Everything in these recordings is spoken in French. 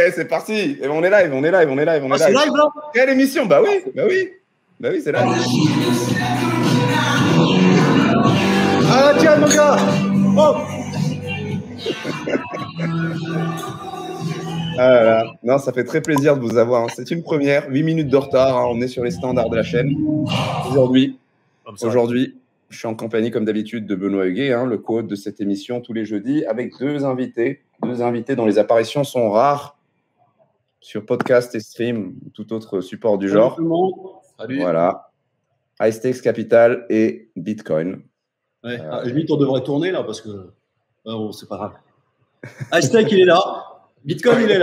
Ouais, c'est parti. Et on est live, on est live, on est live, on est c'est live. live là? Quelle émission? Bah oui, bah oui. Bah oui, c'est live. Ah tiens mon gars! Oh! Ah là là. Non, ça fait très plaisir de vous avoir, hein. C'est une première, 8 minutes de retard, hein. On est sur les standards de la chaîne. Aujourd'hui, je suis en compagnie, comme d'habitude, de Benoît Huguet, hein, le co-hôte de cette émission tous les jeudis, avec deux invités dont les apparitions sont rares sur podcast et stream, ou tout autre support du genre. Salut tout le monde. Salut. Voilà. High Stakes Capital et Bitcoin. Ouais. Limite, on devrait tourner là parce que. Bon, c'est pas grave. Hashtag, il est là. Bitcoin, il est là.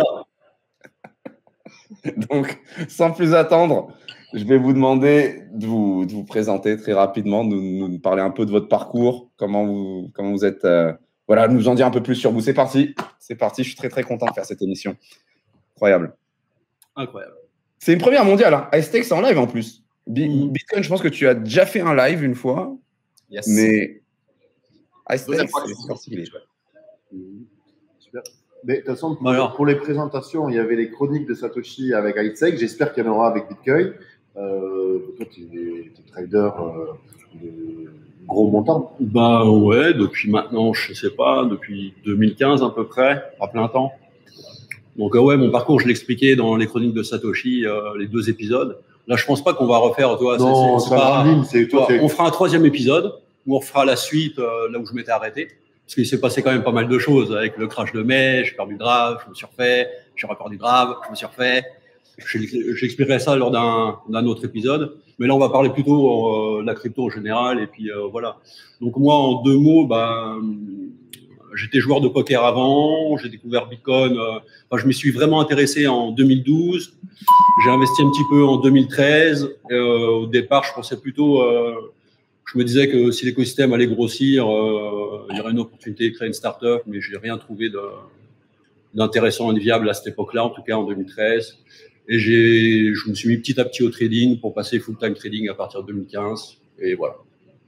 Donc, sans plus attendre, je vais vous demander de vous présenter très rapidement, de nous parler un peu de votre parcours, comment vous êtes. Voilà, nous en dire un peu plus sur vous. C'est parti. Je suis très, très content de faire cette émission. Incroyable. C'est une première mondiale. Hein. High Stakes, c'est en live en plus. Bitcoin, je pense que tu as déjà fait un live une fois. Yes. Mais High Stakes, c'est particulier. Super. Mais de toute façon, pour les présentations, il y avait les chroniques de Satoshi avec High Stakes. J'espère qu'il y en aura avec Bitcoin. Toi, tu es trader de gros montants. Bah ouais, depuis maintenant, je sais pas, depuis 2015 à peu près, à plein temps. Donc ouais, mon parcours, je l'expliquais dans les chroniques de Satoshi, les 2 épisodes. Là, je pense pas qu'on va refaire. Toi, non, c'est pas. On fera un 3e épisode où on refera la suite là où je m'étais arrêté. Parce qu'il s'est passé quand même pas mal de choses avec le crash de mai, j'ai perdu le grave, je me suis refait, j'ai reperdu le grave, je me suis refait. J'expliquerai ça lors d'un autre épisode. Mais là, on va parler plutôt de la crypto en général. Et puis voilà. Donc moi, en 2 mots, j'étais joueur de poker avant, j'ai découvert Bitcoin. Je m'y suis vraiment intéressé en 2012. J'ai investi un petit peu en 2013. Au départ, je pensais plutôt... je me disais que si l'écosystème allait grossir, il y aurait une opportunité de créer une start-up, mais je n'ai rien trouvé d'intéressant et de viable à cette époque-là, en tout cas en 2013. Et je me suis mis petit à petit au trading pour passer full-time trading à partir de 2015. Et voilà.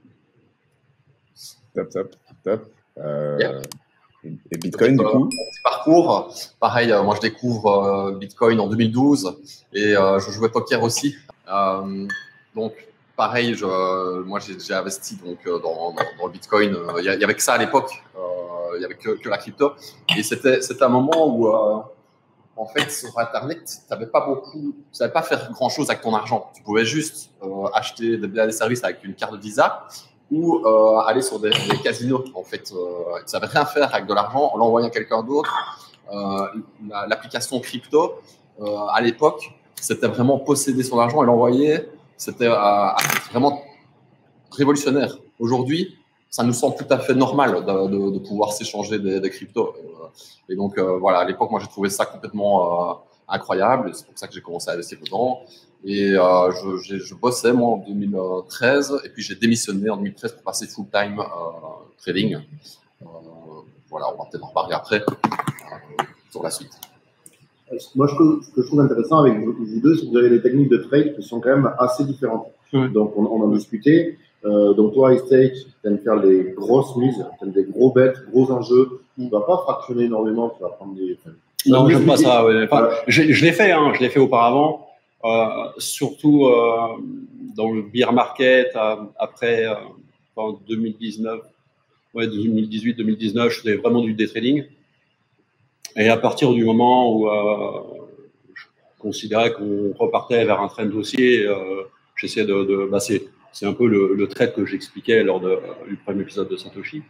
Top. Yeah. Et Bitcoin, du coup Parcours, pareil, moi je découvre Bitcoin en 2012 et je jouais poker aussi. Donc, pareil, moi j'ai investi donc, dans le Bitcoin. Il y avait que ça à l'époque, il n'y avait que la crypto. Et c'était un moment où, en fait, sur Internet, tu savais pas faire grand-chose avec ton argent. Tu pouvais juste acheter des services avec une carte de Visa ou aller sur des casinos. En fait, tu ne savais rien faire avec de l'argent en l'envoyant à quelqu'un d'autre. L'application crypto, à l'époque, c'était vraiment posséder son argent et l'envoyer. C'était vraiment révolutionnaire. Aujourd'hui, ça nous semble tout à fait normal de pouvoir s'échanger des cryptos. Et donc, voilà, à l'époque, moi, j'ai trouvé ça complètement incroyable. C'est pour ça que j'ai commencé à investir dedans. Et je bossais, moi, en 2013. Et puis, j'ai démissionné en 2013 pour passer full-time trading. Voilà, on va peut-être en reparler après sur la suite. Moi, ce que je trouve intéressant avec vous deux, c'est que vous avez des techniques de trade qui sont quand même assez différentes. Donc, on en discutait. Donc, toi, High Stakes, tu aimes faire des grosses mises, tu aimes des gros bets, gros enjeux. Tu ne vas pas fractionner énormément, tu vas prendre des. Non, j'aime pas ça. Ouais. Enfin, je l'ai fait, je l'ai fait auparavant. Surtout dans le bear market, après en 2019, 2018-2019, je faisais vraiment du day trading. Et à partir du moment où je considérais qu'on repartait vers un trend haussier, j'essayais c'est un peu le trade que j'expliquais lors du premier épisode de Satoshi.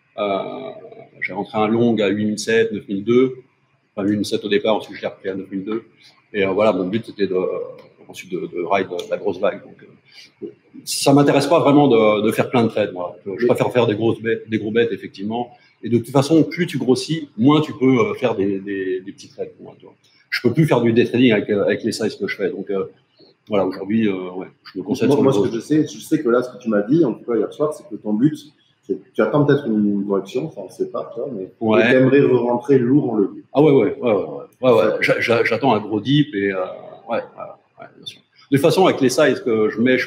J'ai rentré un long à 8007, 9002. Enfin, 8007 au départ, ensuite je l'ai repris à 9002. Et voilà, mon but c'était ensuite de ride la grosse vague. Donc, ça m'intéresse pas vraiment de faire plein de trades, moi. Je préfère faire des gros bets, effectivement. Et de toute façon, plus tu grossis, moins tu peux faire des petits trades. Moi, tu vois. Je peux plus faire du day trading avec les sizes que je fais. Donc, voilà, aujourd'hui, je me concentre sur moi, ce que je sais que là, ce que tu m'as dit, en tout cas hier soir, c'est que ton but, tu attends peut-être une correction, ça on ne sait pas, tu vois, mais tu aimerais re-rentrer lourd en levier. Ah ouais. J'attends un gros dip et bien sûr. De toute façon, avec les sizes que je mets, je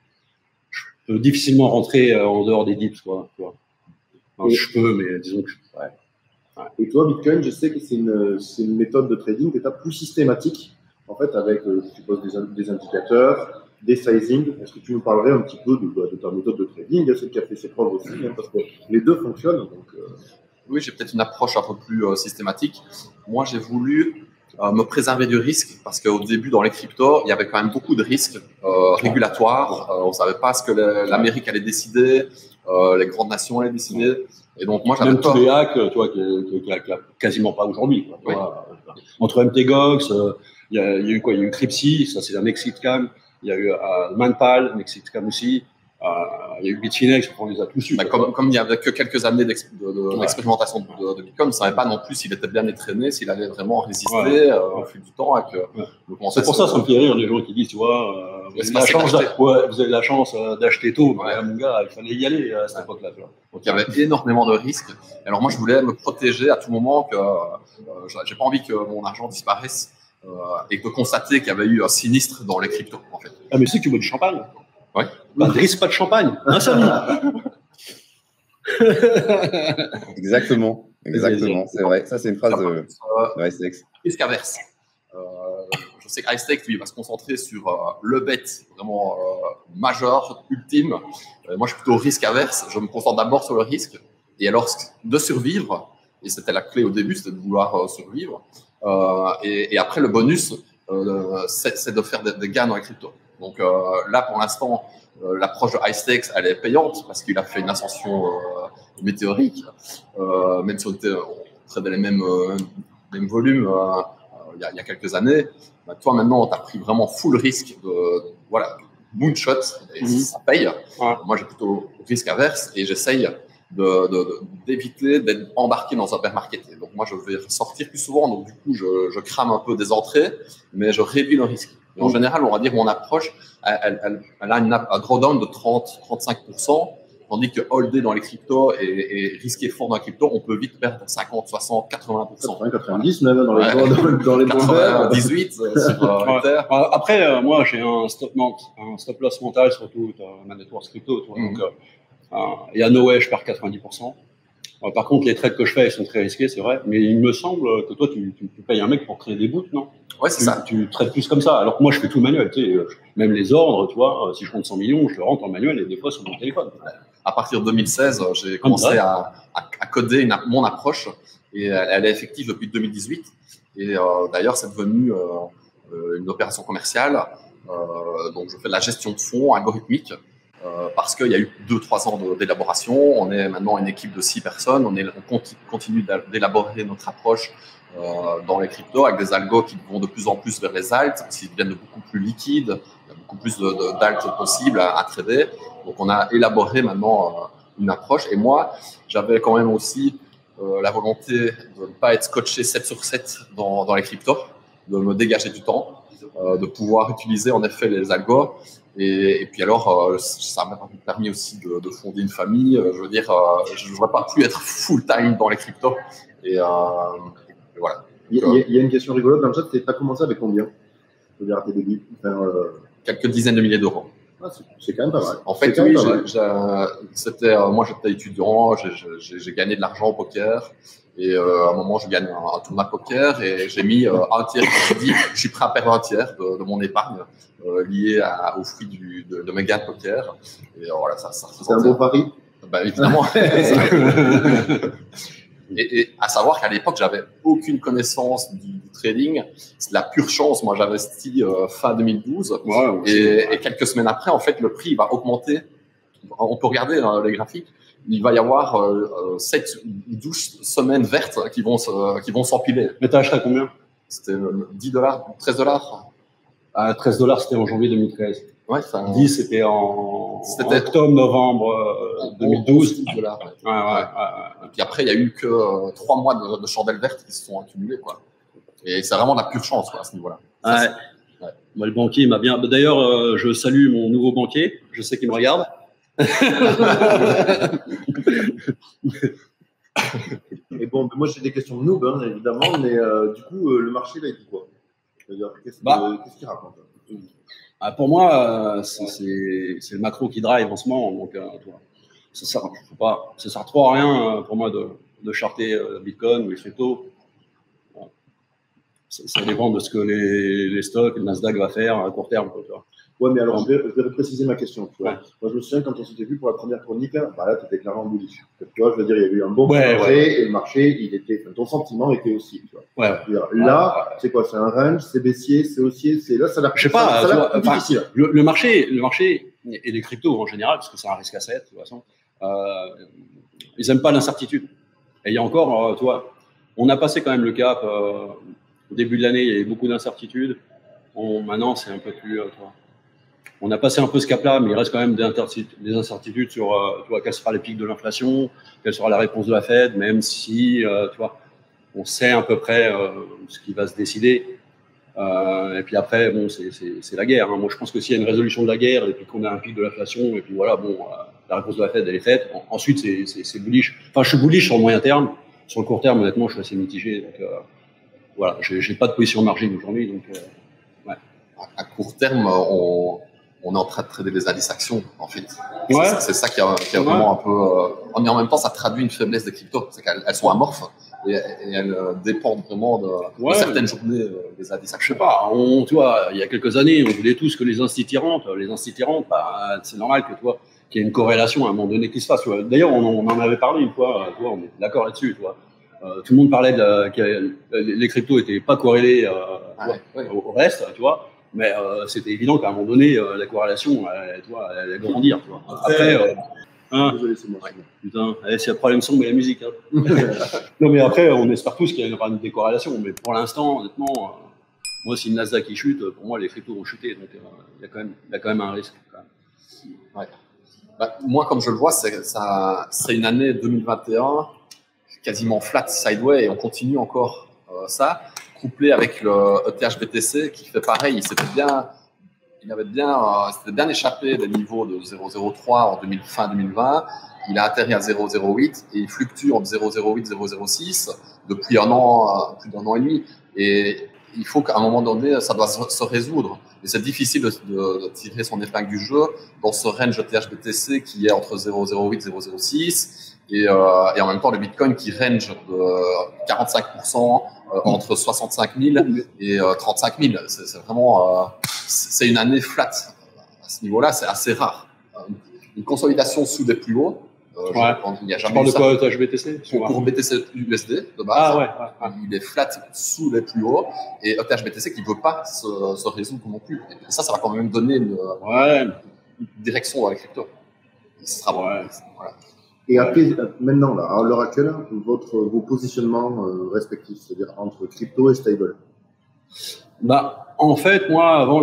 peux difficilement rentrer en dehors des dips, quoi. Tu vois. Enfin, je peux, mais disons que Et toi, Bitcoin, je sais que c'est une méthode de trading que tu as plus systématique, en fait, avec, je suppose, des indicateurs, des sizing. Est-ce que tu nous parlerais un petit peu de ta méthode de trading, celle qui a fait ses preuves aussi, hein, parce que les deux fonctionnent. Donc, Oui, j'ai peut-être une approche un peu plus systématique. Moi, j'ai voulu me préserver du risque parce qu'au début, dans les cryptos, il y avait quand même beaucoup de risques régulatoires. On ne savait pas ce que l'Amérique allait décider, les grandes nations allaient décider. Et donc, moi, j'avais même peur. tous les hacks, tu vois, qu'il n'y a quasiment pas aujourd'hui. Oui. Entre MTGOX, il y a eu quoi? Il y a eu Crypsy, ça c'est un Mexicam. Il y a eu Manpal, Mexicam aussi. Il y a eu Bitfinex, on les a tous eu. Comme il n'y avait que quelques années d'expérimentation de Bitcoin, on ne savait pas non plus s'il était bien entraîné, s'il allait vraiment résister au fil du temps. C'est pour ça me fait rire les gens qui disent, tu vois, vous avez la chance d'acheter tôt. Ouais. Mon gars, il fallait y aller à cette époque-là. Donc il y avait énormément de risques. Alors moi, je voulais me protéger à tout moment, que j'ai pas envie que mon argent disparaisse et que constater qu'il y avait eu un sinistre dans les cryptos, en fait. Ah, mais tu sais que tu bois du champagne. Ouais. Bah, ne risque pas de champagne, hein, Samy? Exactement, c'est vrai. Ça, c'est une phrase de Icex. Risque averse. Je sais qu'Icex, lui, va se concentrer sur le bet vraiment majeur, ultime. Moi, je suis plutôt risque averse. Je me concentre d'abord sur le risque. Et alors, de survivre, et c'était la clé au début, c'était de vouloir survivre. Et après, le bonus, c'est de faire des gains dans les cryptos. Donc là, pour l'instant, l'approche de Icex, elle est payante parce qu'il a fait une ascension météorique. Même si on tradait les mêmes volumes il y a quelques années. Bah, toi, maintenant, tu as pris vraiment full risque voilà, moonshot et ça paye. Ouais. Moi, j'ai plutôt risque averse et j'essaye d'éviter d'être embarqué dans un bear market. Et donc, moi, je vais sortir plus souvent. Donc, du coup, je crame un peu des entrées, mais je réduis le risque. Et en général, on va dire mon approche, elle a un drawdown de 30-35%, tandis que holder dans les cryptos et risquer fort dans les cryptos, on peut vite perdre 50, 60, 80%. 90 même dans les bons 98 sur Ether. Après, moi, j'ai un stop loss mental sur toute ma network crypto. Donc, il y a no way, je perds 90%. Par contre, les trades que je fais, ils sont très risqués, c'est vrai. Mais il me semble que toi, tu payes un mec pour créer des boots, non? Ouais, c'est ça. Tu trades plus comme ça. Alors que moi, je fais tout manuel. Tu sais, même les ordres, tu vois, si je compte 100 millions, je le rentre en manuel et des fois sur mon téléphone. À partir de 2016, j'ai commencé à coder mon approche et elle est effective depuis 2018. Et d'ailleurs, c'est devenu une opération commerciale. Donc, je fais de la gestion de fonds algorithmique. Parce qu'il y a eu 2-3 ans d'élaboration. On est maintenant une équipe de 6 personnes. On continue d'élaborer notre approche dans les cryptos avec des algos qui vont de plus en plus vers les alts, parce qu'ils deviennent beaucoup plus liquides. Il y a beaucoup plus d'alts possibles à trader. Donc, on a élaboré maintenant une approche. Et moi, j'avais quand même aussi la volonté de ne pas être scotché 7 sur 7 dans les cryptos, de me dégager du temps, de pouvoir utiliser en effet les algos. Et puis alors, ça m'a permis aussi de fonder une famille. Je veux dire, je ne voudrais pas plus être full-time dans les cryptos. Et voilà. Il y a une question rigolote dans le chat. Tu as commencé avec combien? Je veux dire, à tes débuts, quelques dizaines de milliers d'euros. Ah, c'est quand même pas mal. En fait, oui, moi j'étais étudiant, j'ai gagné de l'argent au poker. Et à un moment, je gagne un tournoi de poker et j'ai mis un tiers. Je me suis dit, je suis prêt à perdre un tiers de mon épargne lié au fruit de mes gains de poker. Et voilà, ça c'est un beau pari. Ben, évidemment. Et à savoir qu'à l'époque, j'avais aucune connaissance du trading. C'est de la pure chance. Moi, j'avais investi fin 2012. Ouais, et quelques semaines après, en fait, le prix va augmenter. On peut regarder les graphiques. Il va y avoir 7 ou 12 semaines vertes qui vont s'empiler. Mais t'as acheté à combien? C'était $10, $13. À $13, c'était en janvier 2013. Ouais, 10, c'était en octobre, novembre 2012. $10. Ouais. Et puis après, il n'y a eu que 3 mois de chandelles vertes qui se sont accumulées, quoi. Et c'est vraiment de la pure chance, quoi, à ce niveau-là. Ouais. Moi, le banquier m'a bien. D'ailleurs, je salue mon nouveau banquier. Je sais qu'il me regarde. Et bon, moi j'ai des questions de noob, hein, évidemment, mais du coup, le marché, là, il dit quoi? Qu'est-ce qu'il raconte? Pour moi, c'est le macro qui drive en ce moment. Donc, ça sert trop à rien pour moi de charter Bitcoin ou les cryptos. Bon. Ça dépend de ce que les stocks, le Nasdaq va faire à court terme. Quoi, tu vois. Ouais, mais alors je vais préciser ma question. Tu vois. Ouais. Moi, je me souviens quand on s'était vu pour la première chronique, là, bah là tu étais clairement bullish. Tu vois, je veux dire, il y a eu un bon entrée et le marché, il était, ton sentiment était aussi. Tu vois. Là, c'est quoi? C'est un range, c'est baissier, c'est haussier, c'est là, ça a l'air. Je sais pas. Ça a l'air difficile. Le marché et les cryptos en général, parce que c'est un risque asset de toute façon, ils aiment pas l'incertitude. Et il y a encore, tu vois, on a passé quand même le cap. Au début de l'année, il y avait beaucoup d'incertitudes. Maintenant, c'est un peu plus, tu vois. On a passé un peu ce cap-là, mais il reste quand même des incertitudes sur, tu vois, quel sera le pic de l'inflation, quelle sera la réponse de la Fed, même si, tu vois, on sait à peu près ce qui va se décider. Et puis après, bon, c'est la guerre. Hein. Moi, je pense que s'il y a une résolution de la guerre et puis qu'on a un pic de l'inflation, et puis voilà, bon, la réponse de la Fed, elle est faite. Ensuite, c'est bullish. Enfin, je suis bullish sur le moyen terme. Sur le court terme, honnêtement, je suis assez mitigé. Donc, voilà, j'ai pas de position margine aujourd'hui. Donc, ouais. À court terme, on est en train de trader les indices actions, en fait. Ouais. C'est ça qui est vraiment un peu. Mais en même temps, ça traduit une faiblesse des cryptos. C'est qu'elles sont amorphes et elles dépendent vraiment de certaines journées des indices actions. Je sais pas. Tu vois, il y a quelques années, on voulait tous que les instituts rentrent. Bah, c'est normal que, tu vois, qu'il y ait une corrélation à un moment donné qui se fasse. D'ailleurs, on en avait parlé une fois. Tu vois, on est d'accord là-dessus. Tu vois. Tout le monde parlait que les cryptos n'étaient pas corrélés au reste. Tu vois. Mais c'était évident qu'à un moment donné, la corrélation, tu vois, elle allait grandir. Tu vois. Après, désolé, c'est moi. Putain, c'est le problème sombre et la musique. Hein. Non, mais après, on espère tous qu'il y aura une décorrélation. Mais pour l'instant, honnêtement, moi, si le Nasdaq il chute, pour moi, les cryptos vont chuter. Donc, il y a quand même un risque. Quand même. Ouais. Bah, moi, comme je le vois, c'est une année 2021 quasiment flat sideway et on continue encore ça, couplé avec le ETH-BTC qui fait pareil. S'était bien échappé des niveaux de 0,03 en fin 2020. Il a atterri à 0,08 et il fluctue entre 0,08 et 0,06 depuis plus d'un an et demi. Et il faut qu'à un moment donné, ça doit se résoudre. Et c'est difficile de tirer son épingle du jeu dans ce range ETH-BTC qui est entre 0,08 et 0,06. Et en même temps, le Bitcoin qui range de 45% entre 65 000 et 35 000. C'est vraiment, c'est une année flat. À ce niveau-là, c'est assez rare. Une consolidation sous des plus hauts. Il n'y a jamais tu parles de quoi, ETH-BTC pour BTC USD de base. Ah, il est flat sous les plus hauts et ETH-BTC qui ne veut pas se résoudre non plus. Et ça va quand même donner une direction dans les cryptos. Ce sera voilà. Et maintenant, là, à l'heure actuelle, vos positionnements respectifs, c'est-à-dire entre crypto et stable. Bah, en fait, moi, avant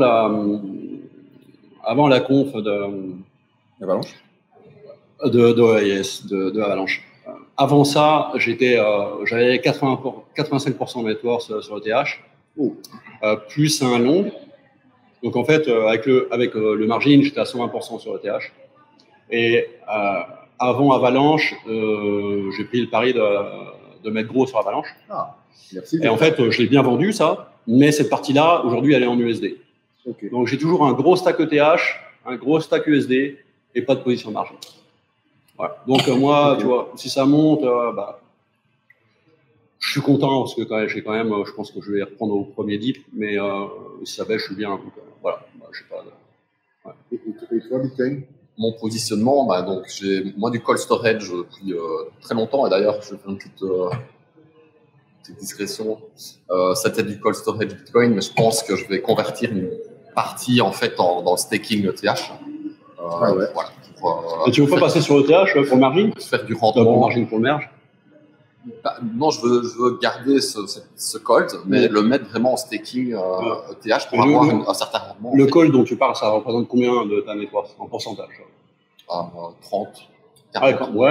la conf Avalanche de Avalanche. Avant ça, j'avais 85% de net worth sur ETH, plus un long. Donc en fait, avec le margin, j'étais à 120% sur ETH. Et avant Avalanche, j'ai pris le pari de mettre gros sur Avalanche. Ah, merci. Et en fait, je l'ai bien vendu ça, mais cette partie-là, aujourd'hui, elle est en USD. Okay. Donc j'ai toujours un gros stack ETH, un gros stack USD et pas de position de margin. Voilà. Donc moi, tu vois, si ça monte, je suis content parce que j'ai quand même, je pense que je vais reprendre au premier dip, mais si ça baisse, je suis bien. Donc voilà, je sais pas. Et toi, Bitcoin? Mon positionnement, donc j'ai moi du cold storage depuis très longtemps et d'ailleurs je fais une petite discrétion. C'était du cold storage Bitcoin, mais je pense que je vais convertir une partie en fait dans le staking ETH. Voilà. Et tu veux pas passer sur ETH pour le margin? Faire du rendement. Pour margin pour le merge? Non, je veux garder ce cold, mais le mettre vraiment en staking ETH pour avoir un certain rendement. Le cold dont tu parles, ça représente combien de ta net worth en pourcentage? 30. 40. Ouais.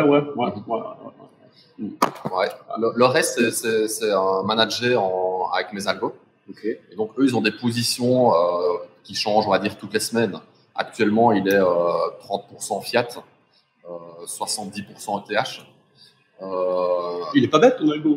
Le reste, c'est manager avec mes algos. Okay. Et donc, eux, ils ont des positions qui changent, on va dire, toutes les semaines. Actuellement, il est 30% fiat, 70% ETH. Il est pas bête ton algo.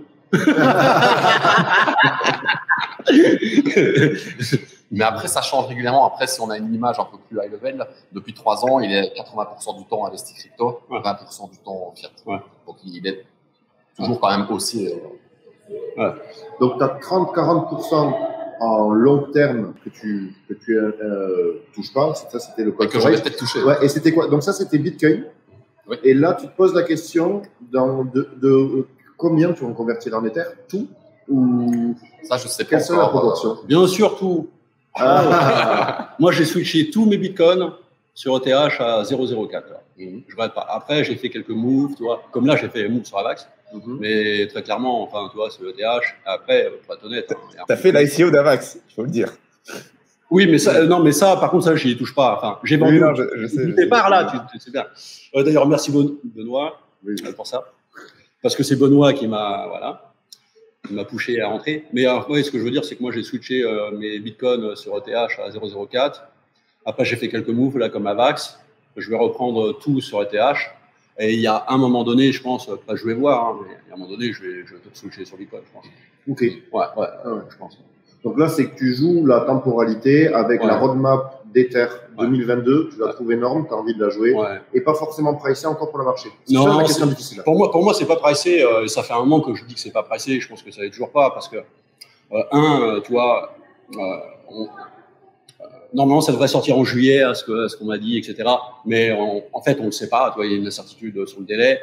Mais après, ça change régulièrement. Après, si on a une image un peu plus high level, depuis 3 ans, il est 80% du temps investi crypto, 20% du temps fiat. Ouais. Donc, il est toujours quand même aussi. Ouais. Donc, tu as 30-40% en long terme que tu touches pas. Ça, c'était le code Que j'aurais peut-être touché. Ouais, et c'était quoi? Donc, ça, c'était Bitcoin. Oui. Et là, tu te poses la question de combien tu vas convertir en Ether? Tout? Ou Ça, je sais pas quelle sera la encore. proportion? Bien sûr, tout. Moi, j'ai switché tous mes bitcoins sur ETH à 0,04. Je regrette pas. Après, j'ai fait quelques moves, tu vois. Comme là, j'ai fait un move sur Avax. Mais très clairement, enfin, tu vois, c'est ETH. Après, pour être honnête. T'as fait l'ICO d'Avax, il faut le dire. Oui, mais ça, non, mais ça, par contre, ça, j'y touche pas. Enfin, j'ai vendu. Oui, non, je sais. Du départ, là, tu sais bien. D'ailleurs, merci Benoît pour ça. Parce que c'est Benoît qui m'a, voilà, qui m'a poussé à rentrer. Mais ouais, ce que je veux dire, c'est que moi, j'ai switché mes bitcoins sur ETH à 0,04. Après, j'ai fait quelques moves, là, comme Avax. Je vais reprendre tout sur ETH. Et il y a un moment donné, je pense, après, je vais voir, hein, mais il y a un moment donné, je vais tout switcher sur Bitcoin, je pense. Ok. Ouais, je pense. Donc là, c'est que tu joues la temporalité avec la roadmap d'Ether 2022. Tu la trouves énorme, tu as envie de la jouer. Et pas forcément pricé encore pour le marché. Non, c'est la question difficile. Pour moi, c'est pas pricé. Ça fait un moment que je dis que c'est pas pricé. Je pense que ça l'est toujours pas parce que, tu vois, normalement, ça devrait sortir en juillet, à ce qu'on m'a dit, etc. Mais en fait, on ne sait pas. Tu vois, il y a une incertitude sur le délai.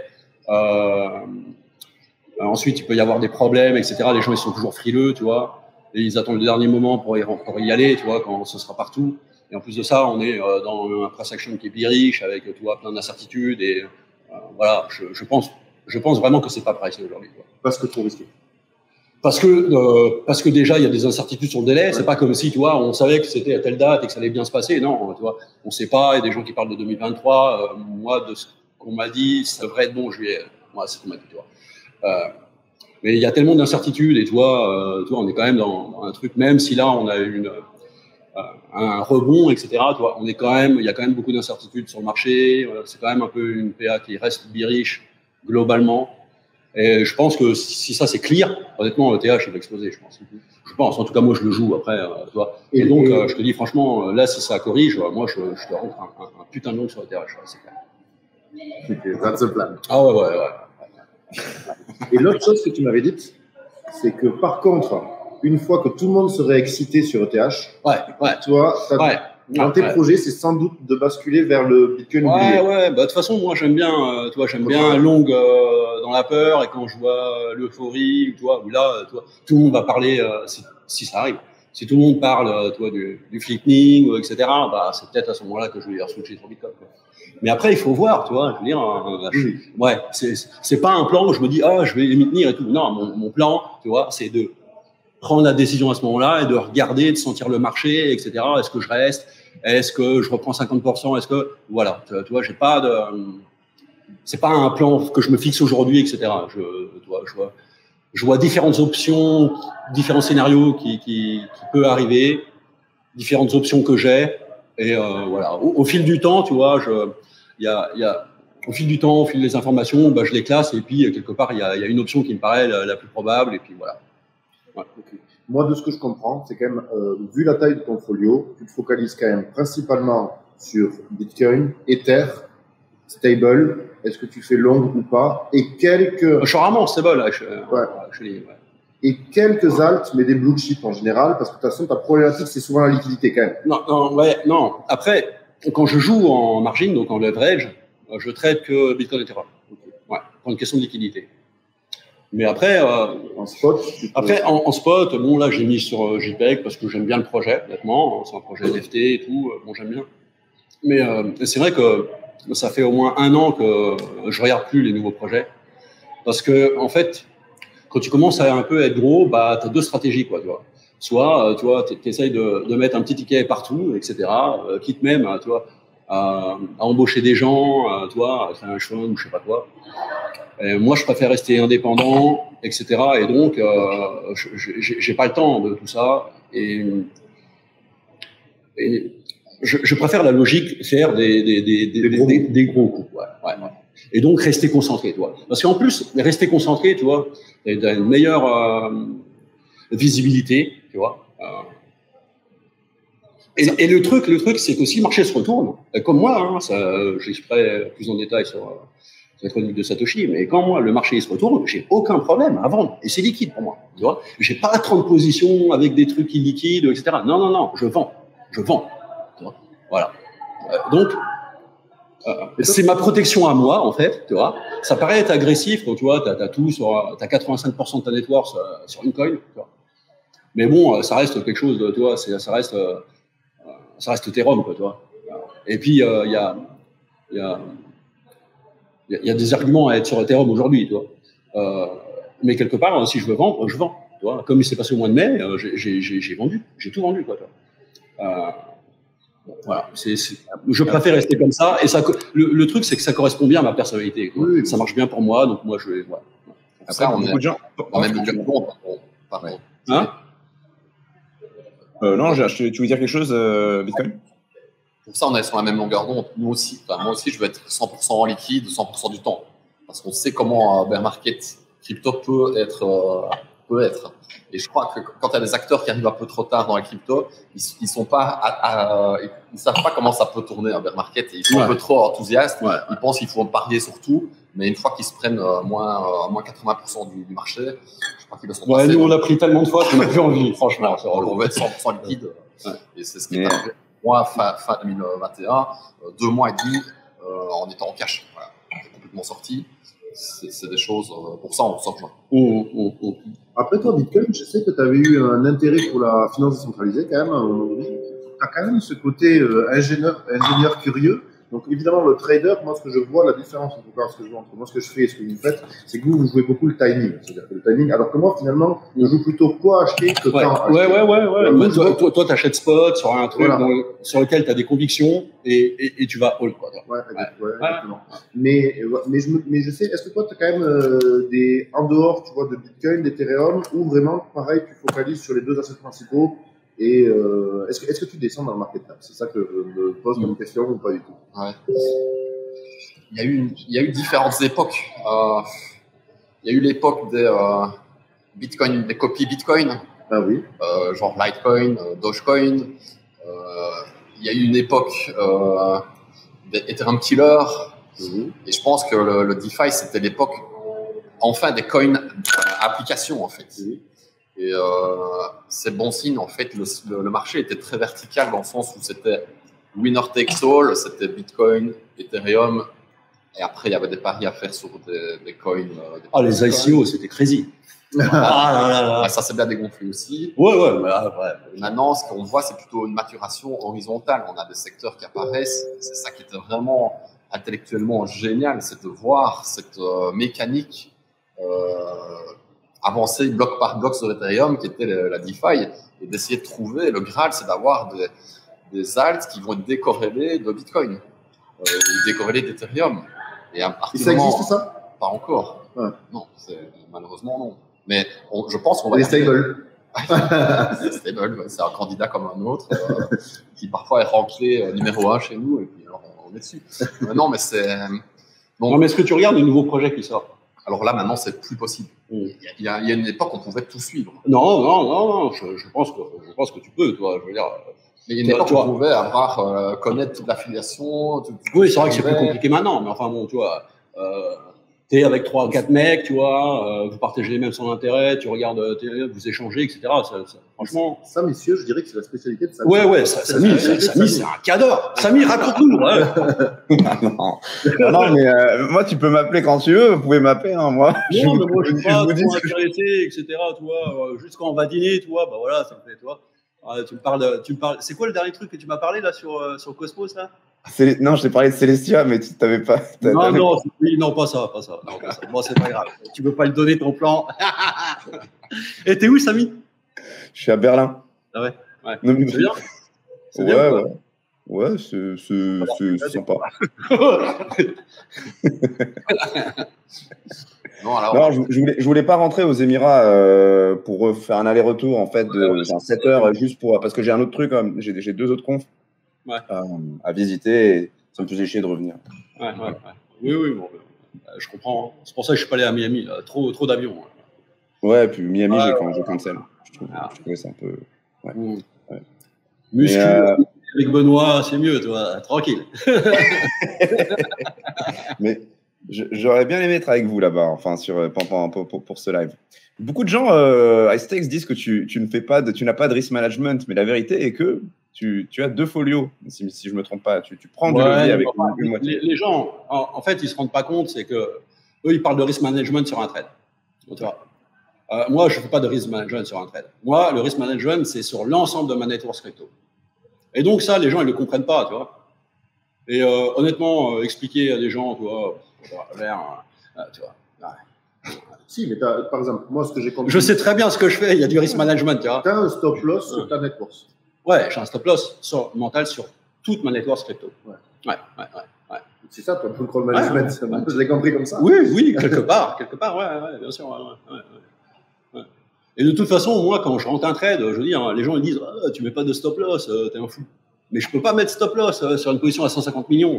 Ensuite, il peut y avoir des problèmes, etc. Les gens, ils sont toujours frileux, tu vois. Et ils attendent le dernier moment pour y aller, tu vois, quand ce sera partout. Et en plus de ça, on est dans un price action qui est bearish, avec, tu vois, plein d'incertitudes. Et voilà, je pense vraiment que c'est pas pricé aujourd'hui. Parce que trop risqué. Parce que déjà, il y a des incertitudes sur le délai. C'est pas comme si, tu vois, on savait que c'était à telle date et que ça allait bien se passer. Non, tu vois, on sait pas. Il y a des gens qui parlent de 2023. Moi, de ce qu'on m'a dit, ça devrait être bon en juillet. Moi, c'est ce qu'on m'a dit, tu vois. Mais il y a tellement d'incertitudes et tu vois, on est quand même dans un truc, même si là, on a eu un rebond, etc. Tu vois, il y a quand même beaucoup d'incertitudes sur le marché. C'est quand même un peu une PA qui reste bearish globalement. Et je pense que si ça c'est clear, honnêtement, ETH il va exploser, je pense. Je pense, en tout cas, moi je le joue après, tu vois. Et donc, je te dis franchement, là, si ça corrige, moi je te rentre un putain de long sur ETH, c'est clair. Okay, that's the plan. Ah ouais. Et l'autre chose que tu m'avais dite, c'est que par contre, une fois que tout le monde serait excité sur ETH, toi, dans tes projets, c'est sans doute de basculer vers le Bitcoin. Ouais. Bah, de toute façon, moi, j'aime bien, bien long dans la peur, et quand je vois l'euphorie, tu vois, où là, tout le monde va parler, si ça arrive. Si tout le monde parle, du flipping, etc., bah, c'est peut-être à ce moment-là que je vais switcher sur Bitcoin, quoi. Mais après, il faut voir, tu vois, je veux dire, ouais, c'est pas un plan où je me dis, je vais m'y tenir et tout. Non, mon plan, tu vois, c'est de prendre la décision à ce moment-là et de regarder, de sentir le marché, etc. Est-ce que je reste? Est-ce que je reprends 50%? Est-ce que, voilà, tu vois, j'ai pas c'est pas un plan que je me fixe aujourd'hui, etc. Je vois différentes options, différents scénarios qui peuvent arriver, différentes options que j'ai. Et voilà, au fil du temps, tu vois, au fil du temps, au fil des informations, bah, je les classe et puis quelque part, il y a une option qui me paraît la plus probable et puis voilà. Ouais, okay. Moi, de ce que je comprends, c'est quand même, vu la taille de ton folio, tu te focalises quand même principalement sur Bitcoin, Ether, stable. Est-ce que tu fais long ou pas? Et quelques. Je suis rarement stable, là. Et quelques alts, mais des blue chips en général, parce que de toute façon, ta problématique, c'est souvent la liquidité quand même. Non. Après, quand je joue en margin, donc en leverage, je traite que Bitcoin et Ethereum. Ouais, pour une question de liquidité. Mais après, en spot, en spot, bon, là, j'ai mis sur JPEG parce que j'aime bien le projet, honnêtement. C'est un projet NFT et tout. Bon, j'aime bien. Mais c'est vrai que ça fait au moins 1 an que je regarde plus les nouveaux projets. Parce que, en fait, quand tu commences à un peu être gros, bah, tu as 2 stratégies, quoi, tu vois. Soit, tu vois, tu essayes de mettre un petit ticket partout, etc., quitte même, tu vois, à embaucher des gens, tu vois, à faire un chemin ou je sais pas quoi. Et moi, je préfère rester indépendant, etc. Et donc, j'ai pas le temps de tout ça. Et je préfère la logique, faire des gros coups. Ouais. Et donc, rester concentré, tu vois. Parce qu'en plus, rester concentré, tu vois, t'as une meilleure visibilité, tu vois. Et le truc, c'est que si le marché se retourne, comme moi, hein, ça, j'expliquerai plus en détail sur électronique de Satoshi, mais quand moi, le marché il se retourne, j'ai aucun problème à vendre. Et c'est liquide pour moi. Tu vois, j'ai pas 30 positions avec des trucs illiquides, etc. Non, non, non, je vends. Tu vois, voilà. Donc, c'est ma protection à moi, en fait, tu vois. Ça paraît être agressif quand tu vois, t'as tout sur, t'as 85% de ta network sur une coin, tu vois. Mais bon, ça reste quelque chose, tu vois, ça reste Ethereum, quoi, tu vois. Et puis, il y a des arguments à être sur Ethereum aujourd'hui, tu vois. Mais quelque part, si je veux vendre, je vends, tu vois. Comme il s'est passé au mois de mai, j'ai vendu, j'ai tout vendu, quoi, tu vois. Voilà, je préfère rester comme ça. Et ça, le truc, c'est que ça correspond bien à ma personnalité. Oui, ça marche bien pour moi, donc moi, voilà. Après, on beaucoup de gens. même pardon. Hein non, tu veux dire quelque chose, Bitcoin? Pour ça, on est sur la même longueur d'onde. Nous aussi, moi aussi, je veux être 100% en liquide 100% du temps. Parce qu'on sait comment un bear market crypto peut être. Et je crois que quand il y a des acteurs qui arrivent un peu trop tard dans la crypto, ils savent pas comment ça peut tourner un bear market. Et ils sont un peu trop enthousiastes. Ouais. Ils pensent qu'il faut parier sur tout. Mais une fois qu'ils se prennent moins 80% du marché, je crois qu'ils le sont passés. Nous, on a pris tellement de fois qu'on n'a plus envie, franchement. On veut être 100% liquide. Et c'est ce qui est arrivé. Moi, fin 2021, 2 mois et demi en étant en cash. Voilà. On est complètement sorti. C'est des choses, pour ça, on sort. Après, toi, Bitcoin, je sais que tu avais eu un intérêt pour la finance décentralisée quand même. Tu as quand même ce côté ingénieur curieux. Donc, évidemment, le trader, moi, ce que je vois, la différence entre moi, ce que je fais et ce que vous faites, c'est que vous jouez beaucoup le timing. C'est-à-dire que le timing, alors que moi, finalement, je joue plutôt quoi acheter que quand acheter. Ouais. Toi, t'achètes spot sur un truc sur lequel tu as des convictions et tu vas hold, quoi. Exactement. Mais je sais, est-ce que toi, tu as quand même en dehors, tu vois, de Bitcoin, d'Ethereum, ou vraiment, pareil, tu focalises sur les deux assets principaux? Et est-ce que tu descends dans le market cap? C'est ça que je me pose comme question ou pas du tout? Ouais. Il y a eu différentes époques. Il y a eu l'époque des Bitcoin, des copies Bitcoin. Ah oui. Genre Litecoin, Dogecoin. Il y a eu une époque des Ethereum Killer. Et je pense que le DeFi, c'était l'époque enfin des coins applications en fait. Et c'est bon signe, en fait, le marché était très vertical dans le sens où c'était winner takes all, c'était Bitcoin, Ethereum, et après il y avait des paris à faire sur des coins. Les ICO, c'était crazy. Ça s'est bien dégonflé aussi. Ouais. Maintenant, ce qu'on voit, c'est plutôt une maturation horizontale. On a des secteurs qui apparaissent. C'est ça qui était vraiment intellectuellement génial, c'est de voir cette mécanique avancer bloc par bloc sur Ethereum, qui était la DeFi, et d'essayer de trouver, le Graal, c'est d'avoir des alts qui vont être décorrélés de Bitcoin, ou décorrélés d'Ethereum. Et à partir ça existe, ça? Pas encore. Ouais. Non, malheureusement, non. Mais je pense qu'on va... Les stables. C'est stable, c'est un candidat comme un autre, qui parfois est ranké numéro 1 chez nous, et puis alors on est dessus. Non, mais c'est... Non, mais est-ce que tu regardes les nouveaux projets qui sortent? Alors là, maintenant, c'est plus possible. Il y a une époque, on pouvait tout suivre. Non. Je pense que tu peux, toi. Je veux dire. Mais il y a une époque où on pouvait connaître toute l'affiliation. Oui, c'est vrai que c'est plus compliqué maintenant. Mais enfin, bon, tu vois, t'es avec 3 ou 4 mecs, tu vois, vous partagez les mêmes centres d'intérêt, tu regardes, vous échangez, etc. Franchement. Ça, messieurs, je dirais que c'est la spécialité de Samy. Ouais, Samy, c'est un cadre. Samy, raconte-nous. Non, mais moi, tu peux m'appeler quand tu veux. Vous pouvez m'appeler, hein, moi. Non, mais moi, je suis pas trop intéressé, etc. Tu vois, juste quand on va dîner, tu vois, bah voilà, ça me fait, toi. Tu me parles. C'est quoi le dernier truc que tu m'as parlé là sur Cosmos là? Non, je t'ai parlé de Celestia, mais tu t'avais pas. Non, pas ça. Bon, c'est pas grave. Tu veux pas lui donner ton plan. Et t'es où, Samy? Je suis à Berlin. Ah ouais. Non, c'est bien. C'est bien. Ouais, c'est sympa. Non, je voulais pas rentrer aux Émirats pour faire un aller-retour en fait de 7 heures juste pour parce que j'ai un autre truc, j'ai 2 autres confs à visiter et ça me faisait chier de revenir. Ouais. Oui, bon, je comprends. C'est pour ça que je suis pas allé à Miami, là. Trop d'avions. Ouais, puis Miami, j'ai cancel. Je trouvais ça un peu. Ouais. Muscu avec Benoît, c'est mieux, toi, tranquille. J'aurais bien aimé être avec vous là-bas, enfin, pour ce live. Beaucoup de gens à Stakes disent que tu n'as pas de risk management, mais la vérité est que tu as 2 folios, si je ne me trompe pas. Tu prends du levier avec une moitié. Les gens, en fait, ils ne se rendent pas compte, c'est que eux, ils parlent de risk management sur un trade. Donc, tu vois. Moi, je ne fais pas de risk management sur un trade. Moi, le risk management, c'est sur l'ensemble de ma network crypto. Et donc, ça, les gens, ils ne le comprennent pas, tu vois. Et honnêtement, expliquer à des gens, tu vois, tu vois. Ouais. Si, mais par exemple, moi, ce que j'ai compris. Je sais très bien ce que je fais, il y a du risk management, tu vois. Tu as un stop loss sur ta network. Ouais, j'ai un stop loss mental sur toute ma network crypto. Ouais. C'est ça, ton control management. Ouais. Je l'ai compris comme ça. Oui, quelque part, ouais, bien sûr. Ouais. Et de toute façon, moi, quand je rentre un trade, je veux dire, les gens ils disent tu mets pas de stop loss, t'es un fou. Mais je peux pas mettre stop loss sur une position à 150 millions.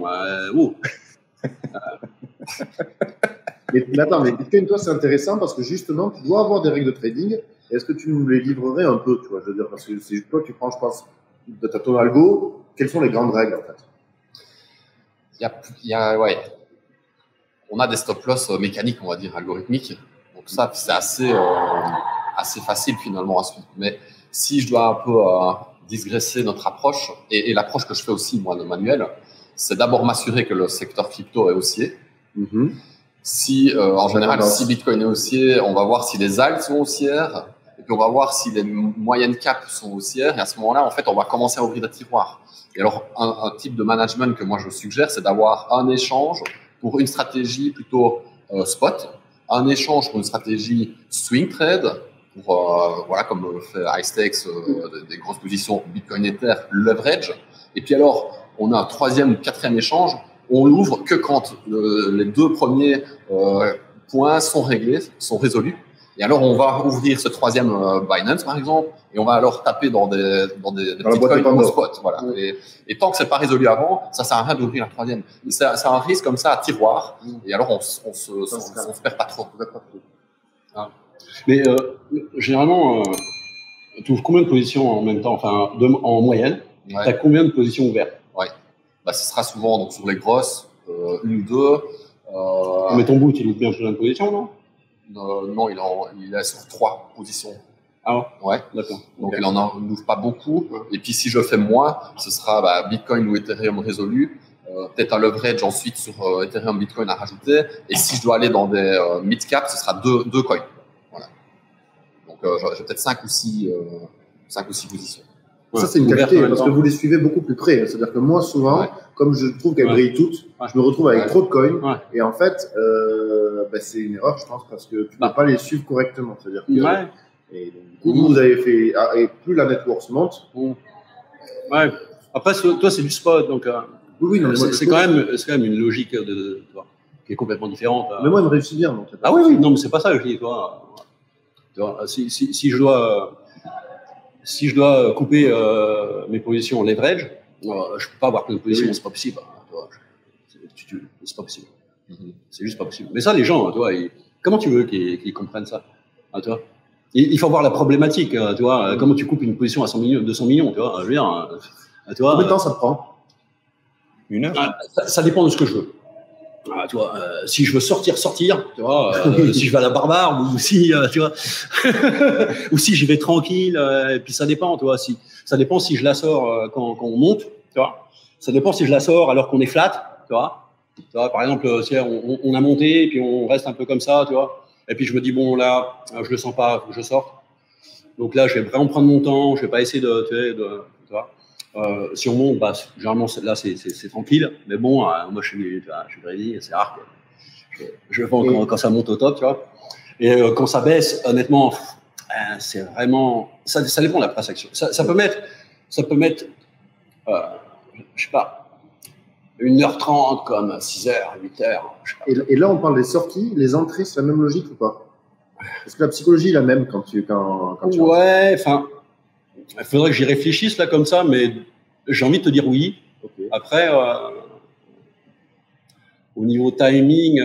Mais attends, mais Bitcoin, toi, c'est intéressant parce que justement, tu dois avoir des règles de trading. Est-ce que tu nous les livrerais un peu, tu vois, je veux dire, parce que c'est toi qui prends, je pense, de ton algo, quelles sont les grandes règles, en fait? Ouais. On a des stop-loss mécaniques, on va dire, algorithmiques. Donc ça, c'est assez facile finalement à suivre. Mais si je dois un peu digresser notre approche, et l'approche que je fais aussi, moi, de manuel, c'est d'abord m'assurer que le secteur crypto est haussier. Mm-hmm. Si, en général, si Bitcoin est haussier, on va voir si les alts sont haussières, et puis on va voir si les moyennes caps sont haussières, et à ce moment-là, en fait, on va commencer à ouvrir des tiroirs. Et alors, un type de management que moi je suggère, c'est d'avoir un échange pour une stratégie plutôt spot, un échange pour une stratégie swing trade, pour, voilà, comme le fait iStakes, des grosses positions Bitcoin Ether, leverage. Et puis alors, on a un troisième ou quatrième échange, on l'ouvre que quand les 2 premiers points sont réglés, sont résolus. Et alors, on va ouvrir ce troisième Binance, par exemple, et on va alors taper dans des petits coins au spot. Voilà. Et tant que c'est pas résolu avant, ça sert à rien d'ouvrir la troisième. C'est un risque comme ça à tiroir. Et alors, on se perd pas trop. Ah. Mais généralement, tu ouvres combien de positions en même temps, enfin, en moyenne? Ouais. Tu as combien de positions ouvertes? Ouais. Bah, ce sera souvent donc, sur les grosses, une ou 2. Mais ton bout, il ouvre bien sur une position, non? Non, il est sur 3 positions. Ah ouais, d'accord. Donc il en ouvre pas beaucoup. Et puis si je fais moins, ce sera Bitcoin ou Ethereum résolu. Peut-être un leverage ensuite sur Ethereum, Bitcoin à rajouter. Et si je dois aller dans des mid-cap, ce sera deux coins. Voilà. Donc j'ai peut-être 5 ou 6 positions. Ouais, ça, c'est une qualité parce que vous les suivez beaucoup plus près. C'est-à-dire que moi, souvent, comme je trouve qu'elles brillent toutes, je me retrouve avec trop de coins. Ouais. Et en fait, c'est une erreur, je pense, parce que tu ne peux pas les suivre correctement. C'est-à-dire que et donc, du coup, vous avez fait. Et plus la network monte. Ouais. Après, toi, c'est du spot. Donc, oui, non, c'est quand même une logique qui est complètement différente. Mais moi, elle me réussit bien. Donc, oui. Non, mais c'est pas ça que je dis. Toi, si je dois couper mes positions en leverage, je ne peux pas avoir plein de positions, c'est pas possible. C'est pas possible. C'est juste pas possible. Mais ça, les gens, toi, comment tu veux qu'ils comprennent ça, toi? Il faut voir la problématique, tu vois. Comment tu coupes une position à 100 millions, 200 millions, tu vois. Je veux dire, combien de temps ça te prend? 1 heure. Ça dépend de ce que je veux. Tu vois, si je veux sortir, tu vois, si je vais à la barbare ou si, tu vois, ou si j'y vais tranquille, et puis ça dépend, tu vois, ça dépend si je la sors quand on monte, tu vois, ça dépend si je la sors alors qu'on est flat, tu vois, par exemple, si on a monté et puis on reste un peu comme ça, tu vois, et puis je me dis, bon, là, je le sens pas, faut que je sorte, donc là, je vais vraiment prendre mon temps, je vais pas essayer tu vois. Si on monte, généralement là c'est tranquille, mais bon, moi je suis greedy, c'est rare que je vends quand ça monte au top, tu vois. Et quand ça baisse, honnêtement, c'est vraiment ça dépend de la price action. Ça peut mettre, je sais pas, 1h30 comme 6h, 8h. Et là, on parle des sorties, les entrées, c'est la même logique ou pas? Est-ce que la psychologie est la même quand tu ouais, enfin. Il faudrait que j'y réfléchisse là comme ça, mais j'ai envie de te dire oui. Okay. Après, au niveau timing,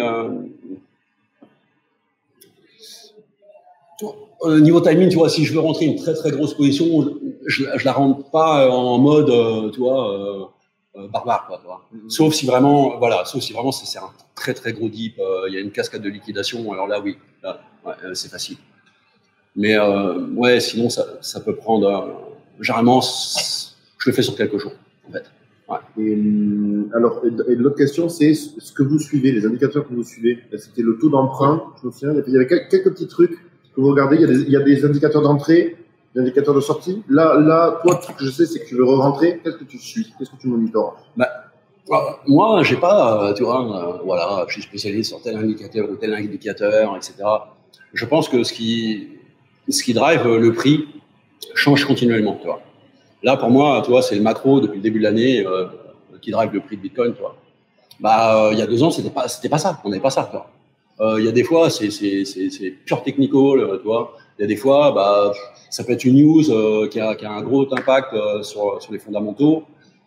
tu vois, si je veux rentrer une très très grosse position, je la rentre pas en mode, tu vois, barbare, quoi, tu vois. Sauf si vraiment, voilà, sauf si vraiment c'est un très très gros dip, il y a une cascade de liquidation, alors là, oui, là, ouais, c'est facile. Mais ouais, sinon, ça peut prendre. Généralement, je le fais sur quelques jours, en fait. Ouais. Et l'autre question, c'est ce que vous suivez, les indicateurs que vous suivez. C'était le taux d'emprunt, je me souviens, il y avait quelques petits trucs que vous regardez. Il y a des indicateurs d'entrée, des indicateurs de sortie. Là, toi, ce que je sais, c'est que tu veux re-rentrer. Qu'est-ce que tu suis? Qu'est-ce que tu monitores? Moi, j'ai pas, tu vois, voilà, je suis spécialisé sur tel indicateur ou tel indicateur, etc. Je pense que ce qui drive le prix change continuellement, tu vois. Là, pour moi, tu vois, c'est le macro depuis le début de l'année qui drive le prix de Bitcoin, tu vois. Il y a 2 ans, c'était pas ça. On n'avait pas ça, tu vois. Il y a des fois, c'est pure technical, tu vois. Il y a des fois, ça peut être une news qui a un gros impact sur les fondamentaux.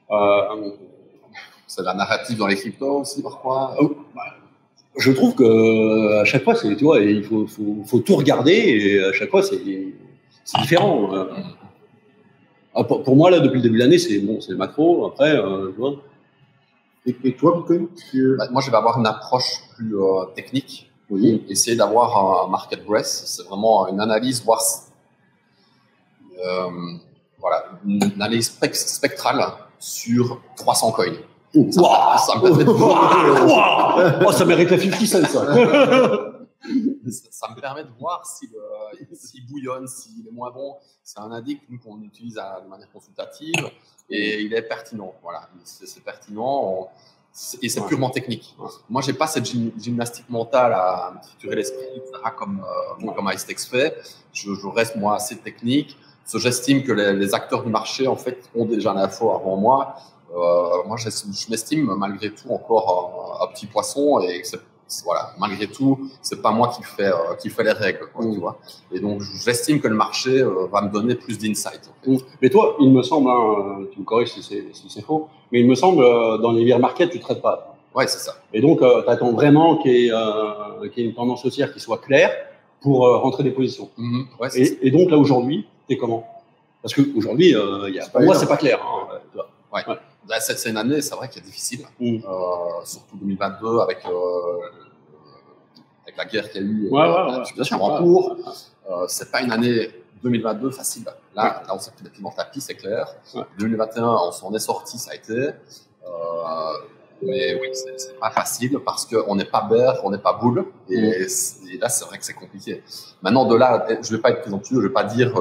C'est la narrative dans les cryptos aussi, parfois. Je trouve que à chaque fois, tu vois, il faut tout regarder et à chaque fois, c'est différent. Pour moi, là, depuis le début de l'année, c'est le macro. Après, tu vois. Et toi, Bitcoin? Moi, je vais avoir une approche plus technique. Oui. Essayer d'avoir un market breadth. C'est vraiment une analyse, voir voilà, une analyse spectrale sur 300 coins. Ça mérite la 50 cents, ça. Ça me permet de voir s'il bouillonne, s'il est moins bon. C'est un indice qu'on utilise de manière consultative et il est pertinent. Voilà, c'est pertinent et c'est purement technique. Moi, j'ai pas cette gymnastique mentale à triturer l'esprit, etc. comme Istex fait. Je reste moi assez technique. J'estime que les acteurs du marché en fait ont déjà l'info avant moi. Moi, je m'estime malgré tout encore un petit poisson et voilà, malgré tout, c'est pas moi qui fait les règles, quoi, tu vois. Et donc, j'estime que le marché va me donner plus d'insight. En fait. Mais toi, il me semble, tu me corriges si c'est faux, mais il me semble dans les bear market, tu traites pas. Ouais, c'est ça. Et donc, tu attends vraiment qu'il y ait une tendance haussière qui soit claire pour rentrer des positions. Ouais, et donc là aujourd'hui, t'es comment? Parce qu'aujourd'hui, pour moi, c'est pas clair. Ouais. Là, c'est une année, c'est vrai qu'elle est difficile, surtout 2022 avec la guerre qu'il y a eu, la situation en cours. C'est pas une année 2022 facile. Là, on s'est pris des pieds dans le tapis, c'est clair. 2021, on s'en est sorti, ça a été. Mais oui, c'est pas facile parce qu'on n'est pas bear, on n'est pas bull. Et là, c'est vrai que c'est compliqué. Maintenant, de là, je vais pas être présomptueux, je vais pas dire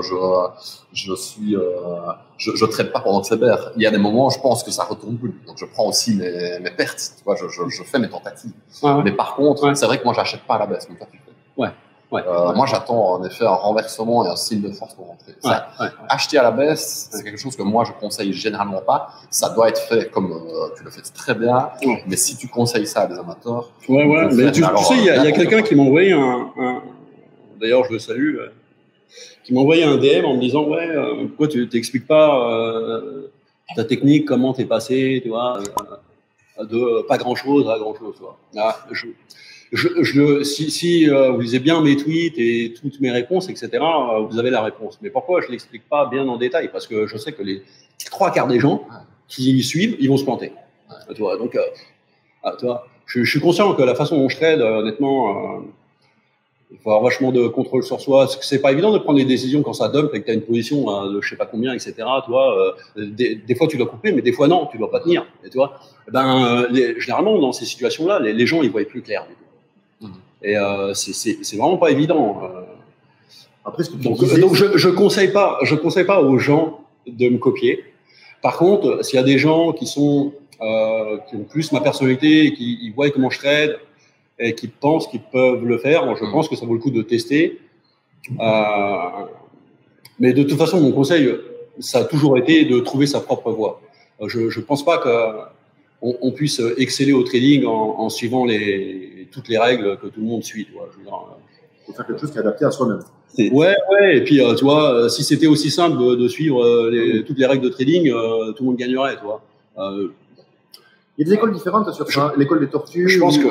je traite pas pendant que c'est bear. Il y a des moments, je pense que ça retourne bull. Donc, je prends aussi mes pertes. Tu vois, je fais mes tentatives. Mais par contre, c'est vrai que moi, j'achète pas à la baisse, comme toi, tu fais. Moi, j'attends en effet un renversement et un signe de force pour rentrer. Acheter à la baisse, c'est quelque chose que moi, je conseille généralement pas. Ça doit être fait comme tu le fais très bien. Mais si tu conseilles ça à des amateurs… Mais tu sais, il y a quelqu'un qui m'a envoyé d'ailleurs, je le salue, qui m'a envoyé un DM en me disant pourquoi tu t'expliques pas ta technique, comment t'es passé, tu vois, de pas grand-chose à grand-chose, tu vois. Là, si vous lisez bien mes tweets et toutes mes réponses, etc., vous avez la réponse. Mais pourquoi je l'explique pas bien en détail? Parce que je sais que les 3/4 des gens qui suivent, ils vont se planter. Tu vois, donc, tu vois, je suis conscient que la façon dont je trade, honnêtement, il faut avoir vachement de contrôle sur soi. C'est pas évident de prendre des décisions quand ça dump et que tu as une position de je sais pas combien, etc. Tu vois, des fois tu dois couper, mais des fois non, tu dois pas tenir. Et tu vois, généralement dans ces situations-là, les gens ils voient plus clair. Et c'est vraiment pas évident. Après, ce que donc je conseille pas aux gens de me copier. Par contre, s'il y a des gens qui ont plus ma personnalité et qui voient comment je trade et qui pensent qu'ils peuvent le faire, moi, je pense que ça vaut le coup de tester. Mais de toute façon, mon conseil, ça a toujours été de trouver sa propre voie. Je pense pas qu'on puisse exceller au trading en suivant toutes les règles que tout le monde suit. Tu vois, il faut faire quelque chose qui est adapté à soi-même. Ouais. Et puis, tu vois, si c'était aussi simple de suivre toutes les règles de trading, tout le monde gagnerait, tu vois. Il y a des écoles différentes sur ça. L'école des tortues. Je pense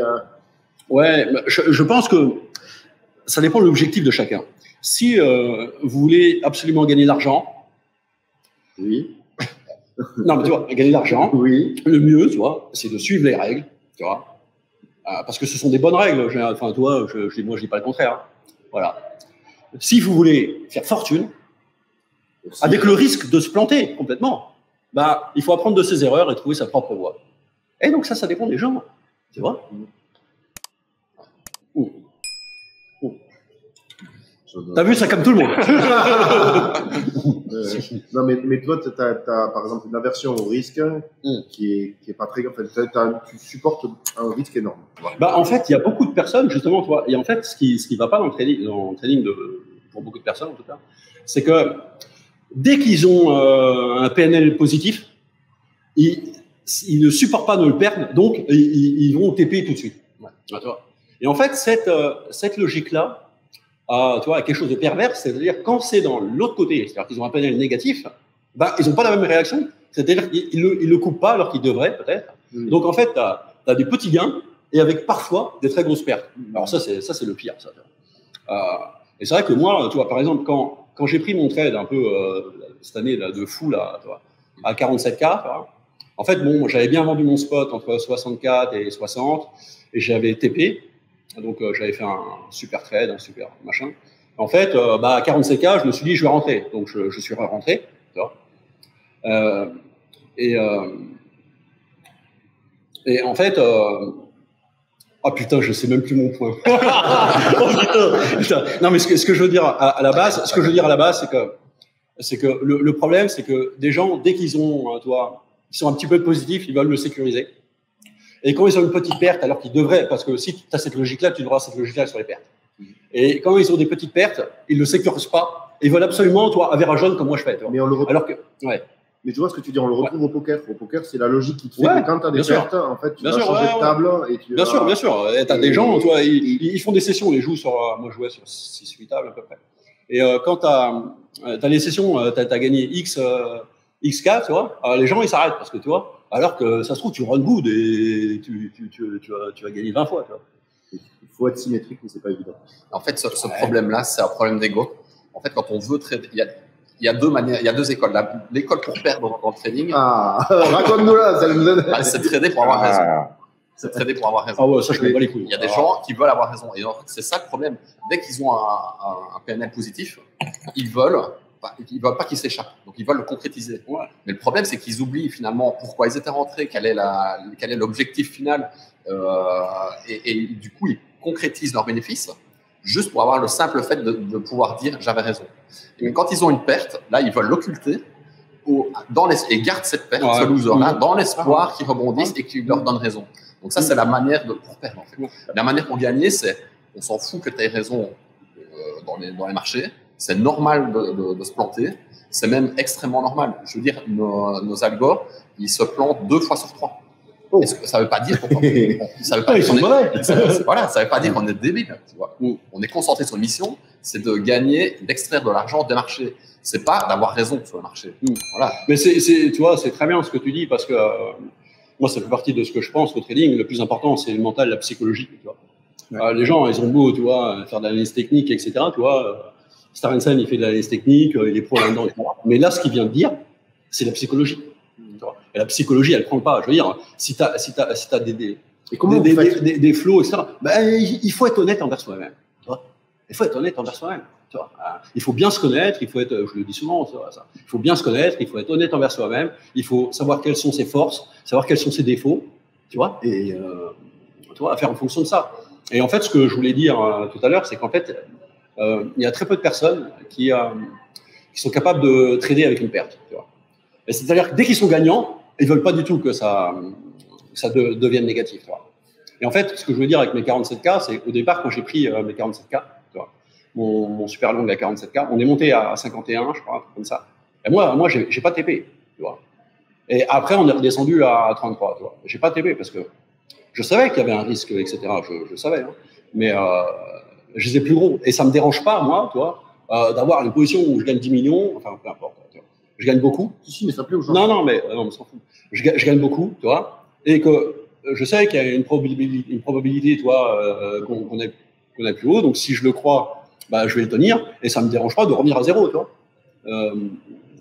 je pense que ça dépend de l'objectif de chacun. Si vous voulez absolument gagner de l'argent, Non, mais tu vois, gagner de l'argent, Oui. le mieux, tu vois, c'est de suivre les règles, tu vois. Parce que ce sont des bonnes règles. Enfin, toi, moi, je dis pas le contraire. Hein. Voilà. Si vous voulez faire fortune, Aussi. avec le risque de se planter complètement, bah, il faut apprendre de ses erreurs et trouver sa propre voie. Et donc ça dépend des gens, tu vois. T'as vu, ça comme tout le monde. Non, mais toi, tu as, par exemple une aversion au risque qui est pas très. En fait, tu supportes un risque énorme. Bah, en fait, il y a beaucoup de personnes, justement, tu vois, et en fait, ce qui va pas dans le trading pour beaucoup de personnes, en tout cas, c'est que dès qu'ils ont un PNL positif, ils ne supportent pas de le perdre, donc ils vont TP tout de suite. Ouais. Tu vois. Et en fait, cette logique-là, tu vois, quelque chose de pervers, c'est-à-dire quand c'est dans l'autre côté, c'est-à-dire qu'ils ont un PNL négatif, bah, ils n'ont pas la même réaction, c'est-à-dire qu'ils le coupent pas alors qu'ils devraient, peut-être. Donc, en fait, tu as des petits gains et avec parfois des très grosses pertes. Alors ça, c'est le pire. Ça. Et c'est vrai que moi, tu vois, par exemple, quand j'ai pris mon trade un peu cette année là, de fou là, tu vois, à 47K, vois, en fait, bon, j'avais bien vendu mon spot entre 64 et 60 et j'avais TP. Donc, j'avais fait un super trade, un super machin. En fait, à 47K, je me suis dit, je vais rentrer. Donc, je suis rentré. Tu vois. Et en fait, oh putain, je sais même plus mon point. Oh, putain. Non, mais ce que je veux dire à la base, c'est que le problème, c'est que des gens, dès qu'ils ont, ils sont un petit peu positifs, ils veulent le sécuriser. Et quand ils ont une petite perte, alors qu'ils devraient, parce que si tu as cette logique-là, tu devras cette logique-là sur les pertes. Et quand ils ont des petites pertes, ils ne le sécurisent pas. Ils veulent absolument, avéra jaune comme moi je fais. Mais on le retrouve. Alors que, ouais. Mais tu vois ce que tu dis, on le retrouve au poker. Au poker, c'est la logique qui te fait que quand tu as des pertes, en fait, tu vas changer de table. Et tu bien sûr. Tu as des gens, ils font des sessions, ils jouent sur. Moi, je jouais sur 6-8 tables à peu près. Et quand tu as les sessions, tu as gagné XK, tu vois, les gens, ils s'arrêtent parce que, tu vois, alors que ça se trouve, tu run good et tu vas gagner 20 fois, tu vois. Il faut être symétrique, mais c'est pas évident. En fait, ce problème-là, c'est un problème d'ego. En fait, quand on veut trader, il y a deux manières, il y a deux écoles. L'école pour perdre dans le trading. Ah, raconte-nous là, ça nous donne. C'est trader pour avoir raison. C'est trader pour avoir raison. Ah ouais, ça, je me bats les couilles. Il y a des gens qui veulent avoir raison. Et c'est ça le problème. Dès qu'ils ont un PNL positif, ils veulent pas qu'il s'échappe. Donc, ils veulent le concrétiser. Ouais. Mais le problème, c'est qu'ils oublient finalement pourquoi ils étaient rentrés, quel est l'objectif final. Et du coup, ils concrétisent leurs bénéfices juste pour avoir le simple fait de pouvoir dire j'avais raison. Et quand ils ont une perte, là, ils veulent l'occulter et gardent cette perte, ce loser-là, dans l'espoir qu'ils rebondissent et qu'ils leur donnent raison. Donc ça, c'est la manière pour perdre. En fait. La manière pour gagner, c'est on s'en fout que tu aies raison dans les marchés. C'est normal de se planter. C'est même extrêmement normal. Je veux dire, nos algos, ils se plantent 2 fois sur 3. Oh. Ça ne veut pas dire qu'on ça veut pas dire qu'on est débile. Tu vois. On est concentré sur une mission, c'est de gagner, d'extraire de l'argent des marchés. C'est pas d'avoir raison sur le marché. Voilà. Mais tu vois, c'est très bien ce que tu dis parce que moi, ça fait partie de ce que je pense au trading. Le plus important, c'est le mental, la psychologie. Tu vois. Ouais. Les gens, ils ont beau, tu vois, faire de l'analyse technique, etc. Tu vois, Starensen, il fait de l'analyse technique, il est pro là-dedans, etc. Mais là, ce qu'il vient de dire, c'est la psychologie. Et la psychologie, elle prend le pas. Je veux dire, si tu as des flows, etc., il faut être honnête envers soi-même. Il faut être honnête envers soi-même. Il faut bien se connaître, il faut être, je le dis souvent, ça. Il faut bien se connaître, il faut être honnête envers soi-même, il faut savoir quelles sont ses forces, savoir quels sont ses défauts, tu vois, et faire en fonction de ça. Et en fait, ce que je voulais dire tout à l'heure, c'est qu'en fait, il y a très peu de personnes qui sont capables de trader avec une perte. Tu vois. C'est-à-dire que dès qu'ils sont gagnants, ils ne veulent pas du tout que ça devienne négatif. Tu vois. Et en fait, ce que je veux dire avec mes 47K, c'est au départ, quand j'ai pris mes 47K, tu vois, mon super long à 47K, on est monté à 51, je crois, un truc comme ça. Et moi, j'ai pas TP. Tu vois. Et après, on est redescendu à 33. Tu vois. J'ai pas TP parce que je savais qu'il y avait un risque, etc. Je savais. Hein. Mais je les ai plus gros. Et ça me dérange pas, moi, tu vois, d'avoir une position où je gagne 10 millions, enfin, peu importe. Tu vois. Je gagne beaucoup. Si, mais ça plaît aux gens. Non, mais on s'en fout. Je gagne beaucoup, tu vois. Et que je sais qu'il y a une probabilité, tu vois, qu'on est plus haut. Donc, si je le crois, je vais le tenir. Et ça me dérange pas de revenir à zéro, tu vois.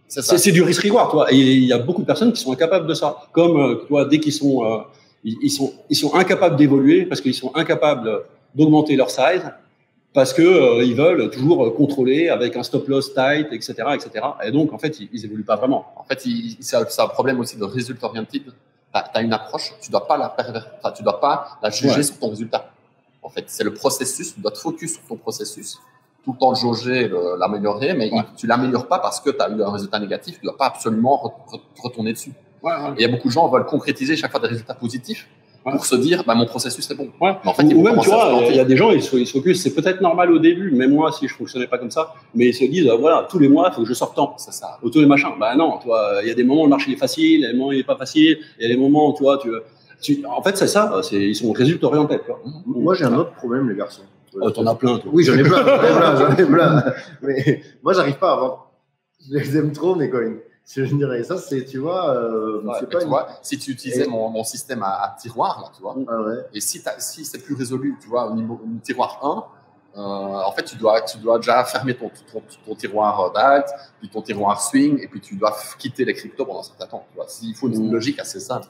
C'est du risk-reward, toi. Et il y a beaucoup de personnes qui sont incapables de ça. Comme, toi, dès qu'ils sont, ils sont incapables d'évoluer parce qu'ils sont incapables d'augmenter leur size parce que ils veulent toujours contrôler avec un stop loss tight, etc., etc. Et donc, en fait, ils évoluent pas vraiment. En fait, c'est un problème aussi de result oriented. T'as une approche, tu dois pas tu dois pas la juger sur ton résultat. En fait, c'est le processus, tu dois te focus sur ton processus, tout le temps le jauger, l'améliorer, mais tu l'améliores pas parce que tu as eu un résultat négatif, tu dois pas absolument retourner dessus. Et il y a beaucoup de gens qui veulent concrétiser chaque fois des résultats positifs pour se dire, mon processus est bon. Mais en fait, ou même, tu vois, il y a des gens, ils se focus, c'est peut-être normal au début, même moi, si je fonctionnais pas comme ça, mais ils se disent, voilà, tous les mois, il faut que je sorte tant. C'est ça. Tous les machins. Non, tu vois, il y a des moments où le marché est facile, il y a des moments où il est pas facile, il y a des moments où, tu vois, en fait, c'est ça, ils sont résultats orientés. Moi, j'ai un autre problème, les garçons. T'en as plein, toi. Oui, j'en ai plein, j'en ai plein. Mais moi, j'arrive pas à vendre. Je les aime trop, mes coins. Je dirais, ça, c'est, tu vois, c'est pas tu vois, si tu utilisais mon système à tiroir, là, tu vois, et si c'est plus résolu, tu vois, au niveau tiroir 1, en fait, tu dois déjà fermer ton tiroir d'alt, puis ton tiroir swing, et puis tu dois quitter les cryptos pendant un certain temps. Tu vois, il faut une logique assez simple.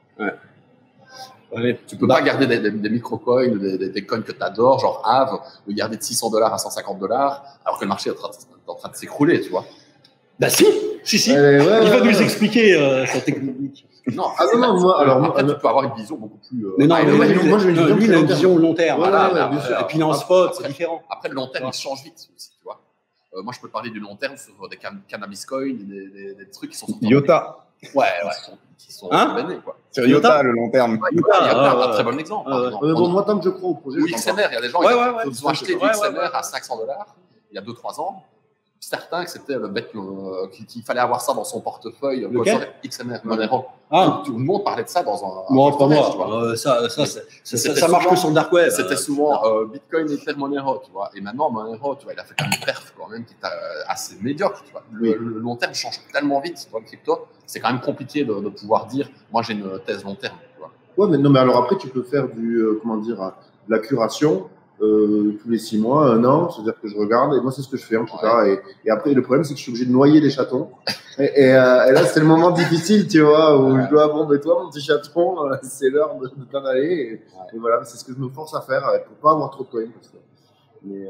Tu peux pas garder des micro-coins, des coins que tu adores, genre Aave, le garder de $600 à $150, alors que le marché est en train de s'écrouler, tu vois. Si. Il va nous expliquer sa technique. Non, moi, alors après, tu peux avoir une vision beaucoup plus. Mais non, moi, je lui, il a une vision long terme. Et puis, en spot, c'est différent. Après, le long terme, il change vite aussi, tu vois. Moi, je peux parler du long terme sur des cannabis coins, des trucs qui sont sortis. IOTA. Qui sont bannés, quoi. Sur IOTA, le long terme. Il y a un très bon exemple. Bon, moi, tant que je crois au projet. Ou XMR, il y a des gens qui ont acheté du XMR à $500 il y a 2-3 ans. Certains que c'était le bête qu'il fallait avoir ça dans son portefeuille. XMR, Monero. Tout le monde parlait de ça dans un. Moi, pas moi. Ça marche que sur le dark web. C'était souvent Bitcoin, Ether, Monero, tu vois. Et maintenant, Monero, tu vois, il a fait quand même une perf quand même qui est assez médiocre, tu vois. Le long terme change tellement vite dans le crypto, c'est quand même compliqué de pouvoir dire, moi j'ai une thèse long terme, tu vois. Ouais, mais alors après, tu peux faire de la curation. Tous les 6 mois, 1 an, c'est-à-dire que je regarde, et moi c'est ce que je fais en tout cas, et après le problème c'est que je suis obligé de noyer les chatons, et là c'est le moment difficile, tu vois, où je dois, toi mon petit chaton, c'est l'heure de t'en aller, et voilà, c'est ce que je me force à faire, pour pas avoir trop de coins, parce que, mais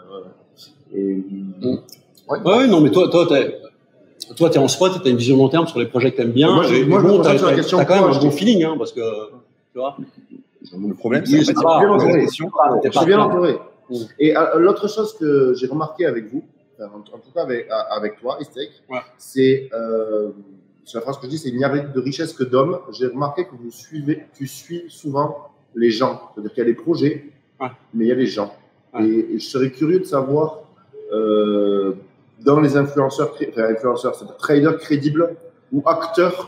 non, mais toi t'es en spot, t'as une vision long terme sur les projets que t'aimes bien, t'as quand même un bon feeling, parce que, tu vois. Le problème, c'est que je suis bien entouré. Et l'autre chose que j'ai remarqué avec vous, en tout cas avec toi, Estec, c'est la phrase que je dis, c'est il n'y a de richesse que d'hommes. J'ai remarqué que tu suis souvent les gens. C'est-à-dire qu'il y a les projets, mais il y a les gens. Et je serais curieux de savoir dans les influenceurs, c'est-à-dire traders crédibles ou acteurs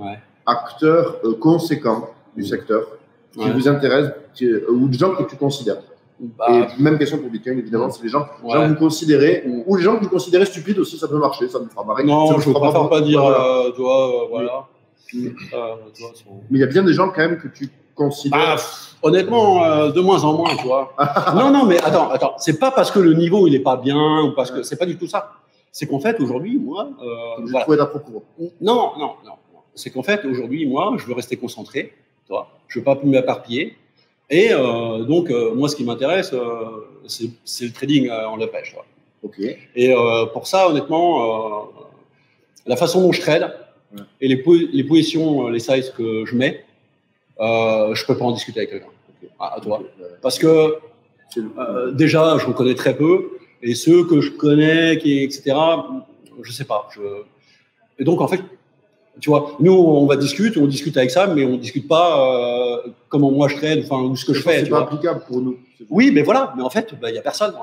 conséquents du secteur, qui vous intéressent, ou des gens que tu considères. Et même question pour Bitcoin, évidemment, c'est les gens que vous considérez, ou les gens que vous considérez stupides aussi, ça peut marcher, ça me fera marrer. Non, je ne préfère pas dire, voilà. Mais il y a bien des gens quand même que tu considères. Honnêtement, de moins en moins, tu vois. non, mais attends, c'est pas parce que le niveau il est pas bien, ou parce que c'est pas du tout ça. C'est qu'en fait, aujourd'hui, moi. Je trouvais ta propos. Non. C'est qu'en fait, aujourd'hui, moi, je veux rester concentré. Je ne veux pas m'éparpiller. Et donc, moi, ce qui m'intéresse, c'est le trading en la pêche. Et pour ça, honnêtement, la façon dont je trade et les positions, les sizes que je mets, je ne peux pas en discuter avec quelqu'un. Parce que déjà, je en connais très peu. Et ceux que je connais, etc., je ne sais pas. Et donc, en fait, tu vois, nous, on discute avec ça, mais on discute pas comment moi je trade, ou ce que je fais. C'est pas applicable pour nous. Oui, mais voilà. Mais en fait, il y a personne.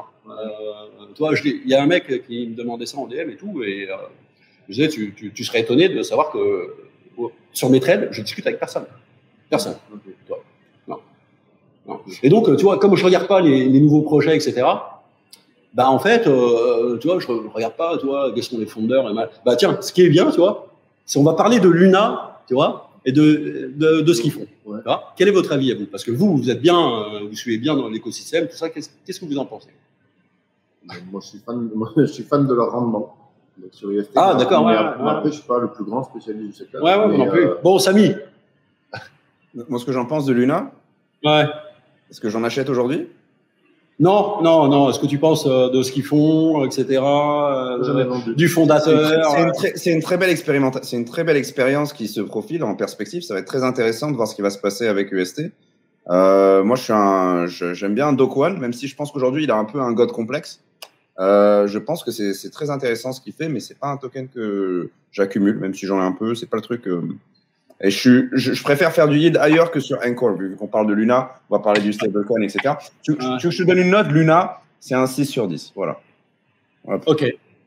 Il y a un mec qui me demandait ça en DM et tout, et je disais, tu serais étonné de savoir que sur mes trades, je discute avec personne. Personne. Non. Et donc, tu vois, comme je regarde pas les nouveaux projets, etc. En fait, tu vois, je regarde pas, tu vois, quels sont les fondeurs. Tiens, ce qui est bien, tu vois. Si on va parler de Luna, tu vois, et de ce qu'ils font. Quel est votre avis à vous? Parce que vous êtes bien, vous suivez bien dans l'écosystème, tout ça. Qu'est-ce que vous en pensez? Moi, je suis fan de leur rendement. Donc, sur UST, Ah, d'accord, mais ouais, après, ouais. après, je ne suis pas le plus grand spécialiste du secteur. Ouais, moi mais, non plus. Bon, Samy. Moi, ce que j'en pense de Luna, Ouais. est-ce que j'en achète aujourd'hui? Non, non, non. Est-ce que tu penses de ce qu'ils font, etc. J'en ai vendu. Du fondateur. C'est une très belle expérimentation, c'est une très belle expérience qui se profile en perspective. Ça va être très intéressant de voir ce qui va se passer avec UST. Moi, j'aime bien Do Kwon, même si je pense qu'aujourd'hui il a un peu un god complexe. Je pense que c'est très intéressant ce qu'il fait, mais c'est pas un token que j'accumule, même si j'en ai un peu. C'est pas le truc. Et je préfère faire du yield ailleurs que sur Encore, vu qu'on parle de Luna, on va parler du stablecoin, etc. Tu veux que je te donne une note? Luna, c'est un 6 sur 10. Voilà. Ok.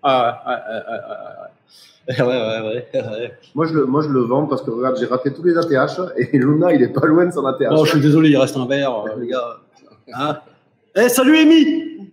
Ouais. Moi, je le vends parce que regarde, j'ai raté tous les ATH et Luna, il est pas loin de son ATH. Bon, je suis désolé, il reste un verre, les gars. Hein? Eh, salut Amy.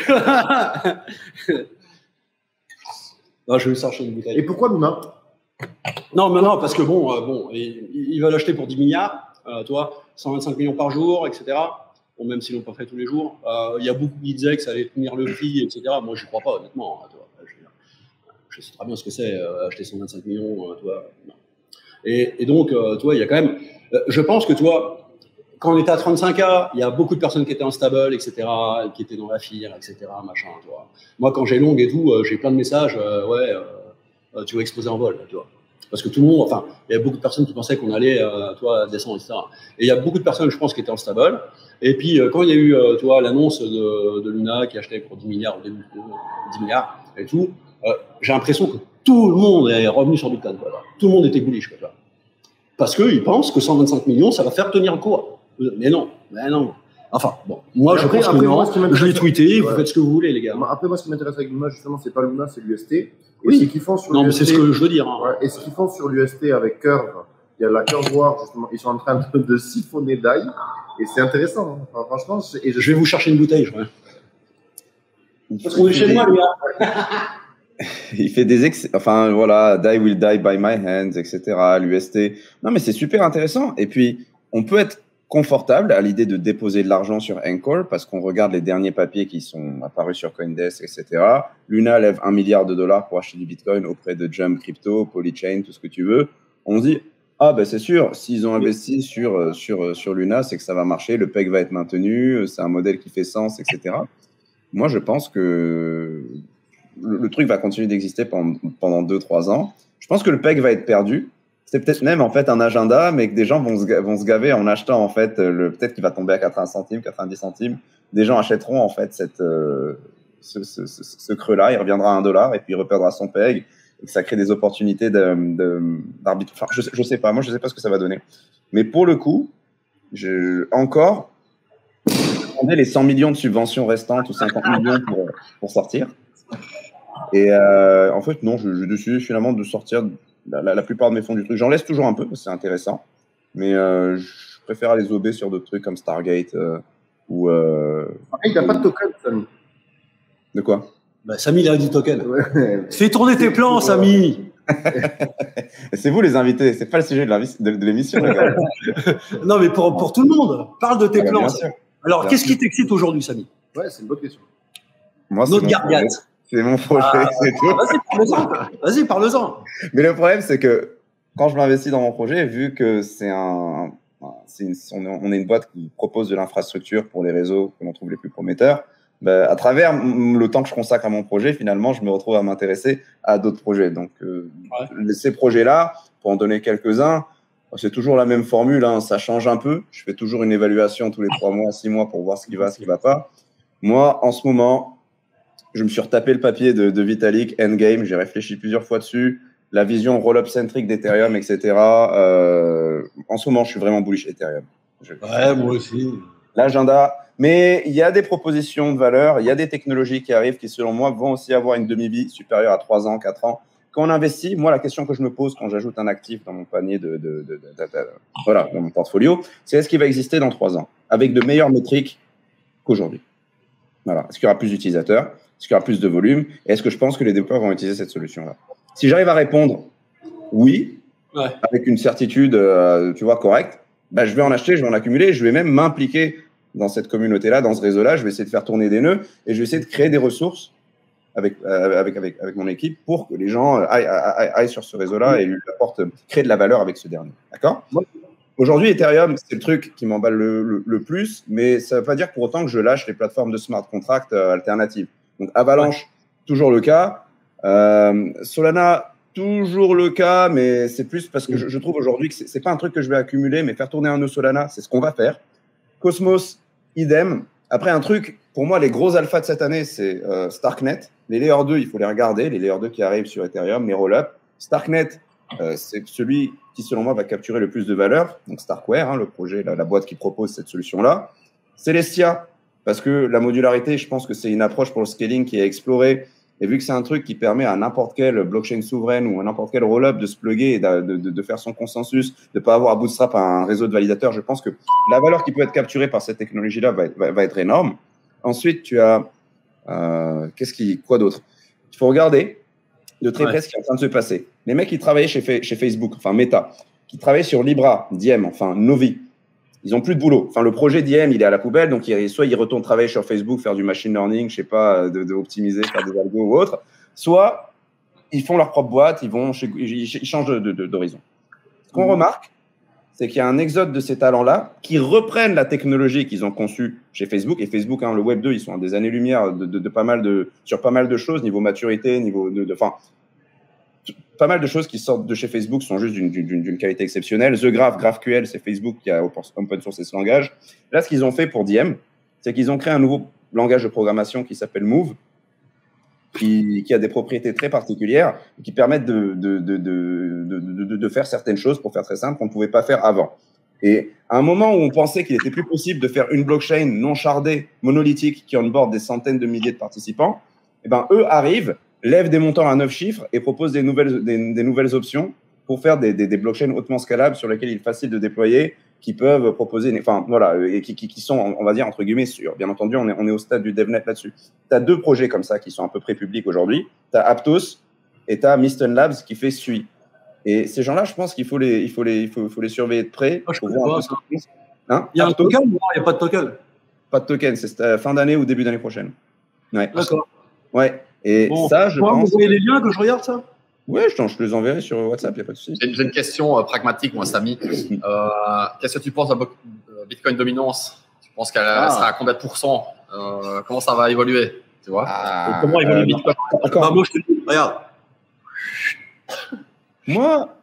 Non, je vais chercher une bouteille. Et pourquoi Luna? Non, mais non, parce que bon, ils veulent acheter pour 10 milliards, toi, 125 millions par jour, etc. Bon, même s'ils l'ont pas fait tous les jours. Il y a beaucoup qui disaient que ça allait tenir le prix, etc. Moi, je crois pas, honnêtement. Toi. Je sais très bien ce que c'est, acheter 125 millions, toi. Non. Et donc, toi, il y a quand même. Je pense que, toi, quand on était à 35K, il y a beaucoup de personnes qui étaient en stable, etc., qui étaient dans la FIR, etc., machin, toi. Moi, quand j'ai long et tout, j'ai plein de messages, tu vas exploser en vol, tu vois. Parce que tout le monde, enfin, il y a beaucoup de personnes qui pensaient qu'on allait, descendre, etc. Et il y a beaucoup de personnes, je pense, qui étaient en stable. Et puis, quand il y a eu, l'annonce de Luna qui achetait pour 10 milliards, 10 milliards et tout, j'ai l'impression que tout le monde est revenu sur Bitcoin. Quoi. Tout le monde était bullish. Quoi, parce qu'ils pensent que 125 millions, ça va faire tenir le cours. Mais non. Enfin, bon, moi, je pense que non. Je l'ai tweeté, vous faites ce que vous voulez, les gars. Après, moi, ce qui m'intéresse avec Luna, justement, c'est pas Luna, c'est l'UST. Oui. Ce qu'ils font sur non, mais c'est ce que je veux dire. Hein. Ouais, et ce qu'ils font sur l'UST avec Curve, il y a la Curve War, justement, ils sont en train de siphonner DAI. Et c'est intéressant. Hein. Enfin, franchement, je vais vous chercher une bouteille. Parce qu'on est chez moi, les gars. Il fait enfin voilà, die will die by my hands, etc. L'UST. Non, mais c'est super intéressant. Et puis, on peut être confortable à l'idée de déposer de l'argent sur Encore parce qu'on regarde les derniers papiers qui sont apparus sur CoinDesk, etc. Luna lève $1 milliard pour acheter du Bitcoin auprès de Jump Crypto, Polychain, tout ce que tu veux. On se dit, ah ben c'est sûr, s'ils ont investi sur Luna, c'est que ça va marcher, le PEG va être maintenu, c'est un modèle qui fait sens, etc. Moi, je pense que le truc va continuer d'exister pendant 2-3 ans. Je pense que le PEG va être perdu. C'est peut-être même en fait un agenda, mais que des gens vont se gaver en achetant en fait peut-être qu'il va tomber à 80 centimes, 90 centimes. Des gens achèteront en fait ce creux-là, il reviendra à $1 et puis il reperdra son PEG et que ça crée des opportunités d'arbitre. Enfin, je sais pas, moi je sais pas ce que ça va donner. Mais pour le coup, encore demander les 100 millions de subventions restantes ou 50 millions pour sortir. Et en fait, non, je décide finalement de sortir la plupart de mes fonds du truc. J'en laisse toujours un peu parce que c'est intéressant, mais je préfère aller zober sur d'autres trucs comme Stargate ou. Il n'a pas de token, Samy. De quoi? Bah, Samy, il a dit token. Ouais. Fais tourner tes plans, Samy. C'est vous les invités, c'est pas le sujet de l'émission, les gars. Non, mais pour tout le monde, parle de tes plans. Bien sûr. Alors, qu'est-ce qui t'excite aujourd'hui, Samy? Ouais, c'est une bonne question. Moi, Notre Gargate. C'est mon projet, c'est tout. Vas-y, parle-en. Mais le problème, c'est que quand je m'investis dans mon projet, vu que on est une boîte qui propose de l'infrastructure pour les réseaux que l'on trouve les plus prometteurs, bah, à travers le temps que je consacre à mon projet, finalement, je me retrouve à m'intéresser à d'autres projets. Donc, ces projets-là, pour en donner quelques-uns, c'est toujours la même formule, hein, ça change un peu. Je fais toujours une évaluation tous les 3 mois, 6 mois pour voir ce qui va, ce qui ne va pas. Moi, en ce moment, je me suis retapé le papier de Vitalik, Endgame, j'ai réfléchi plusieurs fois dessus, la vision roll-up centrique d'Ethereum, etc. En ce moment, je suis vraiment bullish Ethereum. Ouais, moi aussi. L'agenda, mais il y a des propositions de valeur, il y a des technologies qui arrivent qui, selon moi, vont aussi avoir une demi-vie supérieure à 3 ans, 4 ans. Quand on investit, moi, la question que je me pose quand j'ajoute un actif dans mon panier voilà, dans mon portfolio, c'est est-ce qu'il va exister dans 3 ans avec de meilleures métriques qu'aujourd'hui? Voilà. Est-ce qu'il y aura plus d'utilisateurs? Est-ce qu'il y aura plus de volume? Et est-ce que je pense que les développeurs vont utiliser cette solution-là? Si j'arrive à répondre oui, avec une certitude correcte, bah, je vais en acheter, je vais en accumuler, je vais même m'impliquer dans cette communauté-là, dans ce réseau-là, je vais essayer de faire tourner des nœuds et je vais essayer de créer des ressources avec mon équipe pour que les gens aillent sur ce réseau-là et lui apportent, créent de la valeur avec ce dernier. D'accord ? Aujourd'hui, Ethereum, c'est le truc qui m'emballe le plus, mais ça ne veut pas dire pour autant que je lâche les plateformes de smart contract alternatives. Donc, Avalanche, toujours le cas. Solana, toujours le cas, mais c'est plus parce que je trouve aujourd'hui que ce n'est pas un truc que je vais accumuler, mais faire tourner un nœud Solana, c'est ce qu'on va faire. Cosmos, idem. Après, un truc, pour moi, les gros alphas de cette année, c'est Starknet. Les Layer 2, il faut les regarder, les Layer 2 qui arrivent sur Ethereum, les roll-up. Starknet, c'est celui qui, selon moi, va capturer le plus de valeur. Donc, Starkware, hein, le projet, la boîte qui propose cette solution-là. Celestia, parce que la modularité, je pense que c'est une approche pour le scaling qui est explorée. Et vu que c'est un truc qui permet à n'importe quelle blockchain souveraine ou à n'importe quel roll-up de se plugger et de faire son consensus, de ne pas avoir à bootstrap un réseau de validateurs, je pense que la valeur qui peut être capturée par cette technologie-là va être énorme. Ensuite, tu as… quoi d'autre ? Il faut regarder de très près ce qui est en train de se passer. Les mecs qui travaillaient chez Facebook, enfin Meta, qui travaillaient sur Libra, Diem, enfin Novi, ils n'ont plus de boulot. Enfin, le projet Diem, il est à la poubelle, donc soit ils retournent travailler sur Facebook, faire du machine learning, je sais pas, de optimiser, faire des algos ou autre, soit ils font leur propre boîte, ils changent d'horizon. Ce qu'on remarque, c'est qu'il y a un exode de ces talents-là qui reprennent la technologie qu'ils ont conçue chez Facebook. Et Facebook, hein, le Web 2, ils sont à des années-lumière sur pas mal de choses, niveau maturité, pas mal de choses qui sortent de chez Facebook sont juste d'une qualité exceptionnelle. The Graph, GraphQL, c'est Facebook qui a open source ce langage. Là, ce qu'ils ont fait pour Diem, c'est qu'ils ont créé un nouveau langage de programmation qui s'appelle Move, qui a des propriétés très particulières, qui permettent de faire certaines choses, pour faire très simple, qu'on ne pouvait pas faire avant. Et à un moment où on pensait qu'il était plus possible de faire une blockchain non shardée, monolithique, qui onboard des centaines de milliers de participants, eh ben, eux arrivent, lèvent des montants à 9 chiffres et proposent des nouvelles options pour faire des blockchains hautement scalables sur lesquelles il est facile de déployer, qui peuvent proposer, et qui sont, on va dire, entre guillemets, sûrs. Bien entendu, on est au stade du DevNet là-dessus. Tu as 2 projets comme ça qui sont à peu près publics aujourd'hui. Tu as Aptos et tu as Mysten Labs qui fait Sui. Et ces gens-là, je pense qu'il faut les surveiller de près. Je peux voir ça. Hein, il y a Aptos, un token ou il n'y a pas de token? Pas de token, c'est fin d'année ou début d'année prochaine. Ouais. D'accord. Ouais. Et bon, ça, je pense… Vous voyez les liens que je regarde, ça? Oui, je te les enverrai sur WhatsApp, il n'y a pas de souci. J'ai une question pragmatique, moi, Samy. Qu'est-ce que tu penses de Bitcoin Dominance? Tu penses qu'elle sera à combien de pourcents? Comment ça va évoluer? Tu vois comment évolue Bitcoin? Moi, je te dis, regarde. Moi,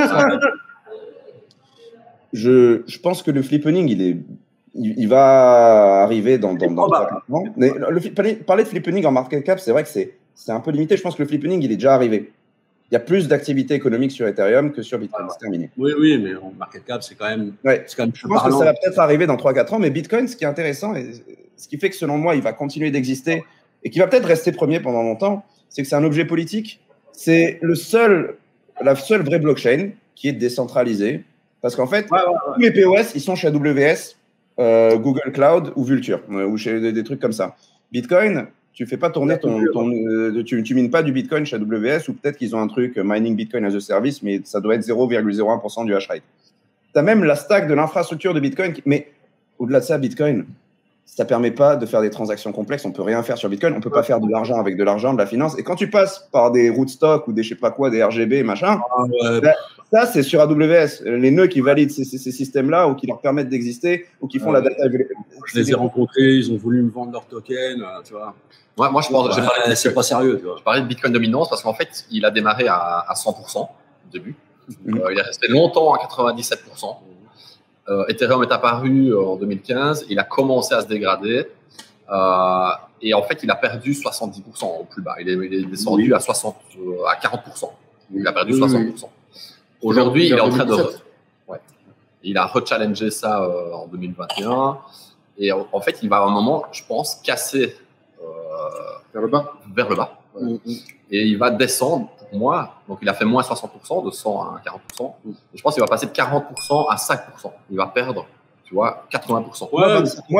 je pense que le flippening, il va arriver dans 3-4 ans. Mais parler de flippening en market cap, c'est vrai que c'est un peu limité. Je pense que le flippening, il est déjà arrivé. Il y a plus d'activité économique sur Ethereum que sur Bitcoin. C'est terminé. Oui, mais en market cap, c'est quand même. Ouais. Je pense que ça va peut-être arriver dans 3-4 ans, mais Bitcoin, ce qui est intéressant, et ce qui fait que selon moi, il va continuer d'exister et qui va peut-être rester premier pendant longtemps, c'est que c'est un objet politique. C'est la seule vraie blockchain qui est décentralisée. Parce qu'en fait, tous les POS, ils sont chez AWS, Google Cloud ou Vultr, ou chez des trucs comme ça. Bitcoin, tu fais pas tourner tu mines pas du Bitcoin chez AWS, ou peut-être qu'ils ont un truc mining Bitcoin as a service, mais ça doit être 0,01% du hash rate. Tu as même la stack de l'infrastructure de Bitcoin, mais au-delà de ça, Bitcoin, ça permet pas de faire des transactions complexes. On peut rien faire sur Bitcoin. On peut pas faire de l'argent avec de l'argent, de la finance. Et quand tu passes par des rootstock ou des je sais pas quoi, des RGB, machin, ça, c'est sur AWS. Les nœuds qui valident ces systèmes-là ou qui leur permettent d'exister ou qui font la data. Je les ai rencontrés, ils ont voulu me vendre leur token, tu vois. Moi, je pense c'est pas sérieux, tu vois. Je parlais de Bitcoin Dominance parce qu'en fait, il a démarré à 100% au début. Il est resté longtemps à 97%. Ethereum est apparu en 2015. Il a commencé à se dégrader. Et en fait, il a perdu 70% au plus bas. Il est descendu à 40%. Il a perdu 60%. Aujourd'hui, il est en train de… Ouais. Il a rechallengé ça en 2021. Et en fait, il va à un moment, je pense, casser vers le bas. Et il va descendre, pour moi. Donc, il a fait moins 60%, de 100 à 40%. Et je pense qu'il va passer de 40% à 5%. Il va perdre, tu vois, 80%. Moi,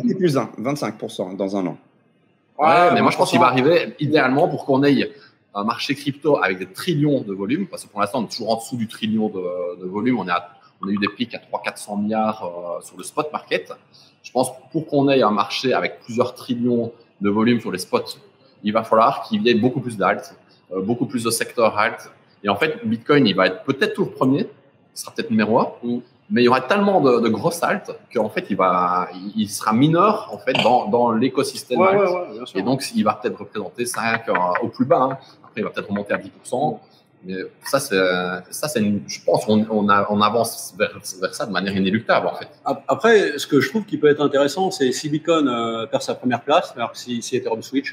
25% dans un an. Ouais, mais moi, je pense qu'il va arriver, idéalement, pour qu'on ait un marché crypto avec des trillions de volume, parce que pour l'instant, on est toujours en dessous du trillion de volume. On a eu des pics à 300-400 milliards sur le spot market. Je pense pour qu'on ait un marché avec plusieurs trillions de volume sur les spots il va falloir qu'il y ait beaucoup plus d'alt, beaucoup plus de secteurs alt. Et en fait, Bitcoin, il va être peut-être toujours premier, il sera peut-être numéro 1, mais il y aura tellement de grosses alt qu'en fait, il sera mineur en fait, dans l'écosystème alt. Bien sûr. Et donc, il va peut-être représenter 5 au plus bas. Hein. Après, il va peut-être remonter à 10%. Mais ça, je pense qu'on avance vers ça de manière inéluctable, en fait. Après, ce que je trouve qui peut être intéressant, c'est si Bitcoin perd sa première place, alors que si Ethereum switch,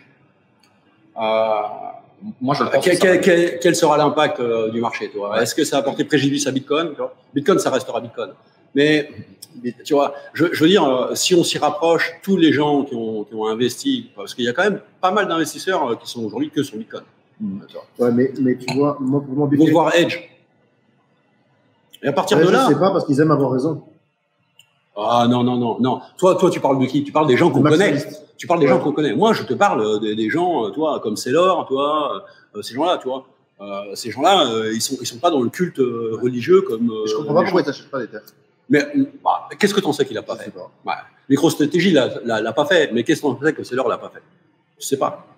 moi, je pense quel sera l'impact du marché, toi? Ouais. Est-ce que ça va apporter préjudice à Bitcoin? Bitcoin, ça restera Bitcoin. Mais, tu vois, je veux dire, si on s'y rapproche, tous les gens qui ont investi, parce qu'il y a quand même pas mal d'investisseurs qui sont aujourd'hui que sur Bitcoin. Ouais, mais tu vois, moi, pour moi, Bitcoin. Ils vont voir Edge. Et à partir de là. Je sais pas, parce qu'ils aiment avoir raison. Ah non. Toi, tu parles de qui? Tu parles des gens qu'on connaît. Tu parles des gens qu'on connaît. Moi, je te parle des gens, toi, comme Saylor, toi, ces gens-là, tu vois. Ces gens-là, ils sont pas dans le culte religieux comme. Je comprends pas pourquoi ils t'achètent pas des terres. Mais qu'est-ce que tu en sais qu'il a pas fait? MicroStrategy l'a pas fait, mais qu'est-ce que tu en sais que Saylor l'a pas fait? Je sais pas.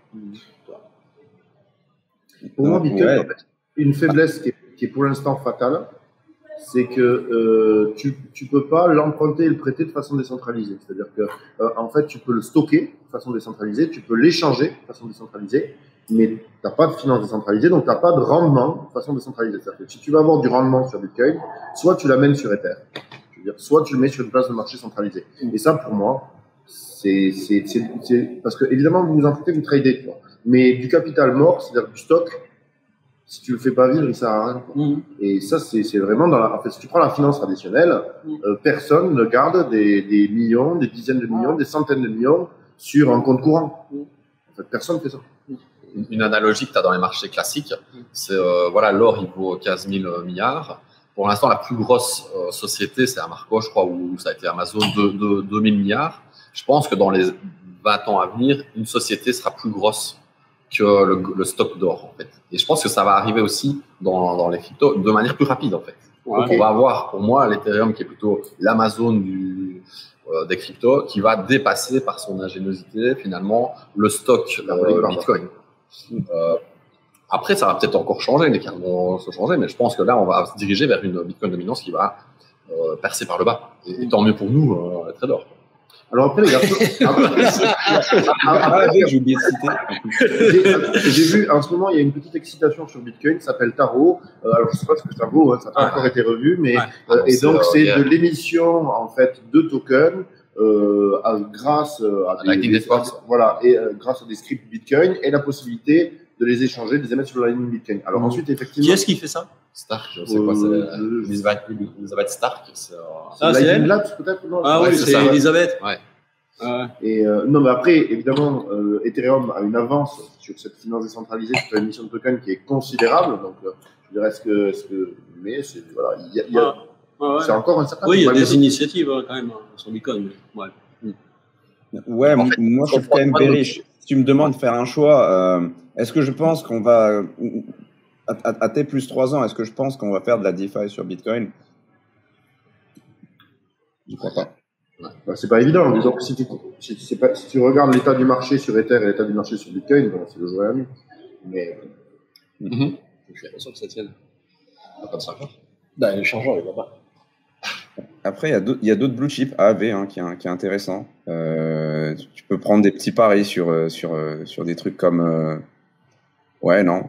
Pour moi, Bitcoin, en fait, une faiblesse qui est pour l'instant fatale, c'est que tu peux pas l'emprunter et le prêter de façon décentralisée. C'est-à-dire que en fait, tu peux le stocker de façon décentralisée, tu peux l'échanger de façon décentralisée, mais tu n'as pas de finance décentralisée, donc tu n'as pas de rendement de façon décentralisée. C'est-à-dire que si tu veux avoir du rendement sur Bitcoin, soit tu l'amènes sur Ether, je veux dire, soit tu le mets sur une place de marché centralisée. Et ça, pour moi, c'est parce que évidemment, vous vous en foutez, vous tradez, tu vois. Mais du capital mort, c'est-à-dire du stock, si tu le fais pas vivre, il sert à rien. Et ça, c'est vraiment en fait, si tu prends la finance traditionnelle, personne ne garde des millions, des dizaines de millions, des centaines de millions sur un compte courant. En fait, personne ne fait ça. Une analogie que tu as dans les marchés classiques, c'est voilà, l'or, il vaut 15 000 milliards. Pour l'instant, la plus grosse société, c'est Amarco, je crois, ou ça a été Amazon, de 2 000 milliards. Je pense que dans les 20 ans à venir, une société sera plus grosse que le stock d'or, en fait. Et je pense que ça va arriver aussi dans les cryptos de manière plus rapide, en fait. Okay. On va avoir, pour moi, l'Ethereum qui est plutôt l'Amazon des cryptos, qui va dépasser par son ingéniosité, finalement, le stock Bitcoin. Après, ça va peut-être encore changer, les cartes vont se changer, mais je pense que là, on va se diriger vers une Bitcoin dominance qui va percer par le bas. Et tant mieux pour nous, les traders. Alors après, les gars, j'ai oublié de citer. J'ai vu, en ce moment, il y a une petite excitation sur Bitcoin, ça s'appelle Taro. Alors, je sais pas ce que ça vaut, hein, ça n'a pas encore été revu, mais et donc c'est de l'émission en fait de tokens grâce grâce à des scripts Bitcoin et la possibilité de les échanger, de les émettre sur la ligne Bitcoin. Alors ensuite, effectivement, qui est-ce qui fait ça? Stark, je sais quoi, c'est Elisabeth Stark. C'est Lightning Labs, peut-être? Ah oui, c'est Elisabeth. Ouais. Et non, mais après, évidemment, Ethereum a une avance sur cette finance décentralisée, sur l'émission de token qui est considérable. Donc, je dirais, mais c'est voilà, c'est encore un certain. Oui, il y a des initiatives quand même sur Bitcoin. Ouais, en fait, moi, je suis quand même bearish. Si tu me demandes de faire un choix, est-ce que je pense qu'on va à T plus 3 ans, est-ce que je pense qu'on va faire de la DeFi sur Bitcoin? Je ne crois pas. Bah, c'est pas évident. Disons que si tu regardes l'état du marché sur Ether et l'état du marché sur Bitcoin, bon, c'est le jour et la nuit. Mais je suis sûr que ça tienne. Pas de ça. L'échangeur, il va pas. Après, il y a d'autres blue chips AAV hein, qui est intéressant. Tu peux prendre des petits paris sur des trucs comme ouais, non.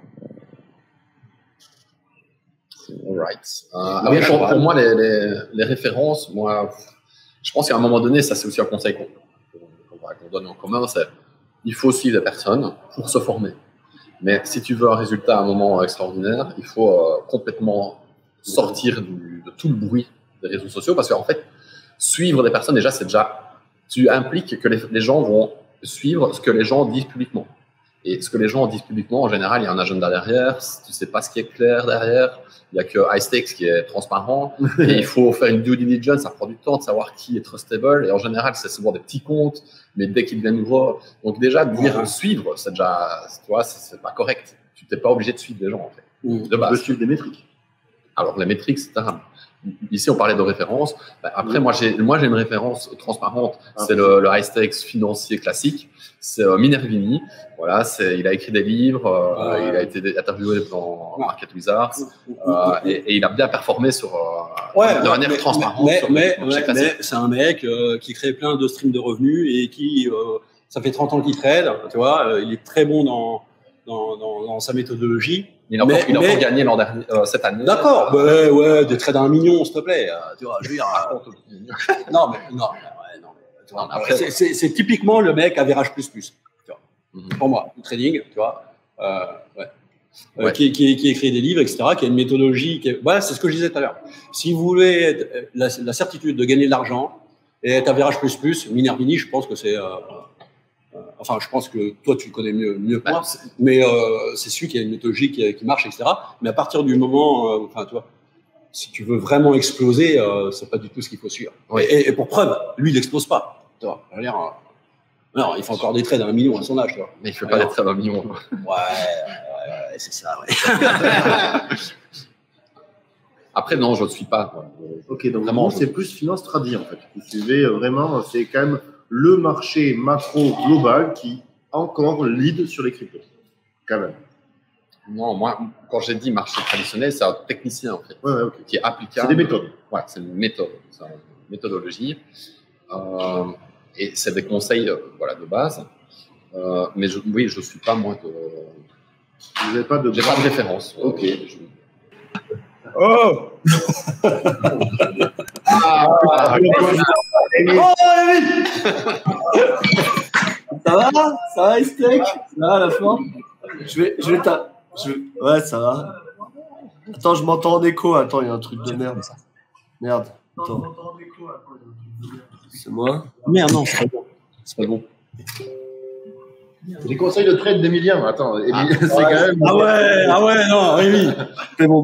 Right. Pour moi, les références, moi, je pense qu'à un moment donné, ça c'est aussi un conseil qu'on donne en commun, c'est il faut suivre des personnes pour se former. Mais si tu veux un résultat à un moment extraordinaire, il faut complètement sortir de tout le bruit des réseaux sociaux parce qu'en fait, suivre des personnes, déjà, tu impliques que les gens vont suivre ce que les gens disent publiquement. Et ce que les gens disent publiquement, en général, il y a un agenda derrière, tu ne sais pas ce qui est clair derrière, il n'y a que iStakes qui est transparent, et il faut faire une due diligence, ça prend du temps de savoir qui est trustable, et en général, c'est souvent des petits comptes, mais dès qu'ils deviennent gros, donc déjà, dire suivre, c'est déjà, tu vois, c'est pas correct. Tu n'es pas obligé de suivre les gens, en fait. De base. Tu veux suivre des métriques. Alors, les métriques, c'est terrible. ici, on parlait de référence. Après, moi, j'ai une référence transparente. C'est le high stakes financier classique. C'est Minervini. Voilà, il a écrit des livres. Il a été interviewé dans Market Wizards. Et il a bien performé de manière transparente. Mais c'est un mec qui crée plein de streams de revenus et qui, ça fait 30 ans qu'il trade. Tu vois, il est très bon dans sa méthodologie. Il a encore gagné l'an dernier, cette année. D'accord, ouais, des trades à 1 million, s'il te plaît. Tu vois, je veux dire. Non. Tu vois, après, c'est typiquement le mec average plus. Tu vois. Pour moi, le trading, tu vois. Qui écrit des livres, etc., qui a une méthodologie. Voilà, c'est ce que je disais tout à l'heure. Si vous voulez la certitude de gagner de l'argent et être average plus, Minervini, je pense que c'est. Enfin, je pense que toi, tu le connais mieux que moi, mais c'est celui qui a une méthodologie qui marche, etc. Mais à partir du moment, tu vois, si tu veux vraiment exploser, c'est pas du tout ce qu'il faut suivre. Oui. Et pour preuve, lui, il n'explose pas. Tu vois, non, il fait encore des trades à 1 million à son âge, tu vois. Mais il fait pas des trades à 1 million. Ouais, c'est ça, ouais. Après, non, je ne suis pas. Ok, donc vraiment, c'est plus finance trading, en fait. Vous suivez vraiment, c'est quand même le marché macro global qui encore lead sur les cryptos, quand même. Non, moi, quand j'ai dit marché traditionnel, c'est un technicien, en fait, qui est applicable. C'est des méthodes. Ouais, c'est une méthode, c'est une méthodologie. Et c'est des conseils de base. Mais je ne suis pas, moi, Vous n'avez pas de... J'ai pas de référence. Ok. Oh Ça va, Steak? Ça va à la fin? Ouais, ça va. Attends, je m'entends en écho. Attends, il y a un truc de merde. Merde. Attends. C'est moi? Merde, non, c'est pas bon. Les conseils de trade d'Emilien. Attends, c'est quand même... Ah ouais, non, Rémi. C'est bon.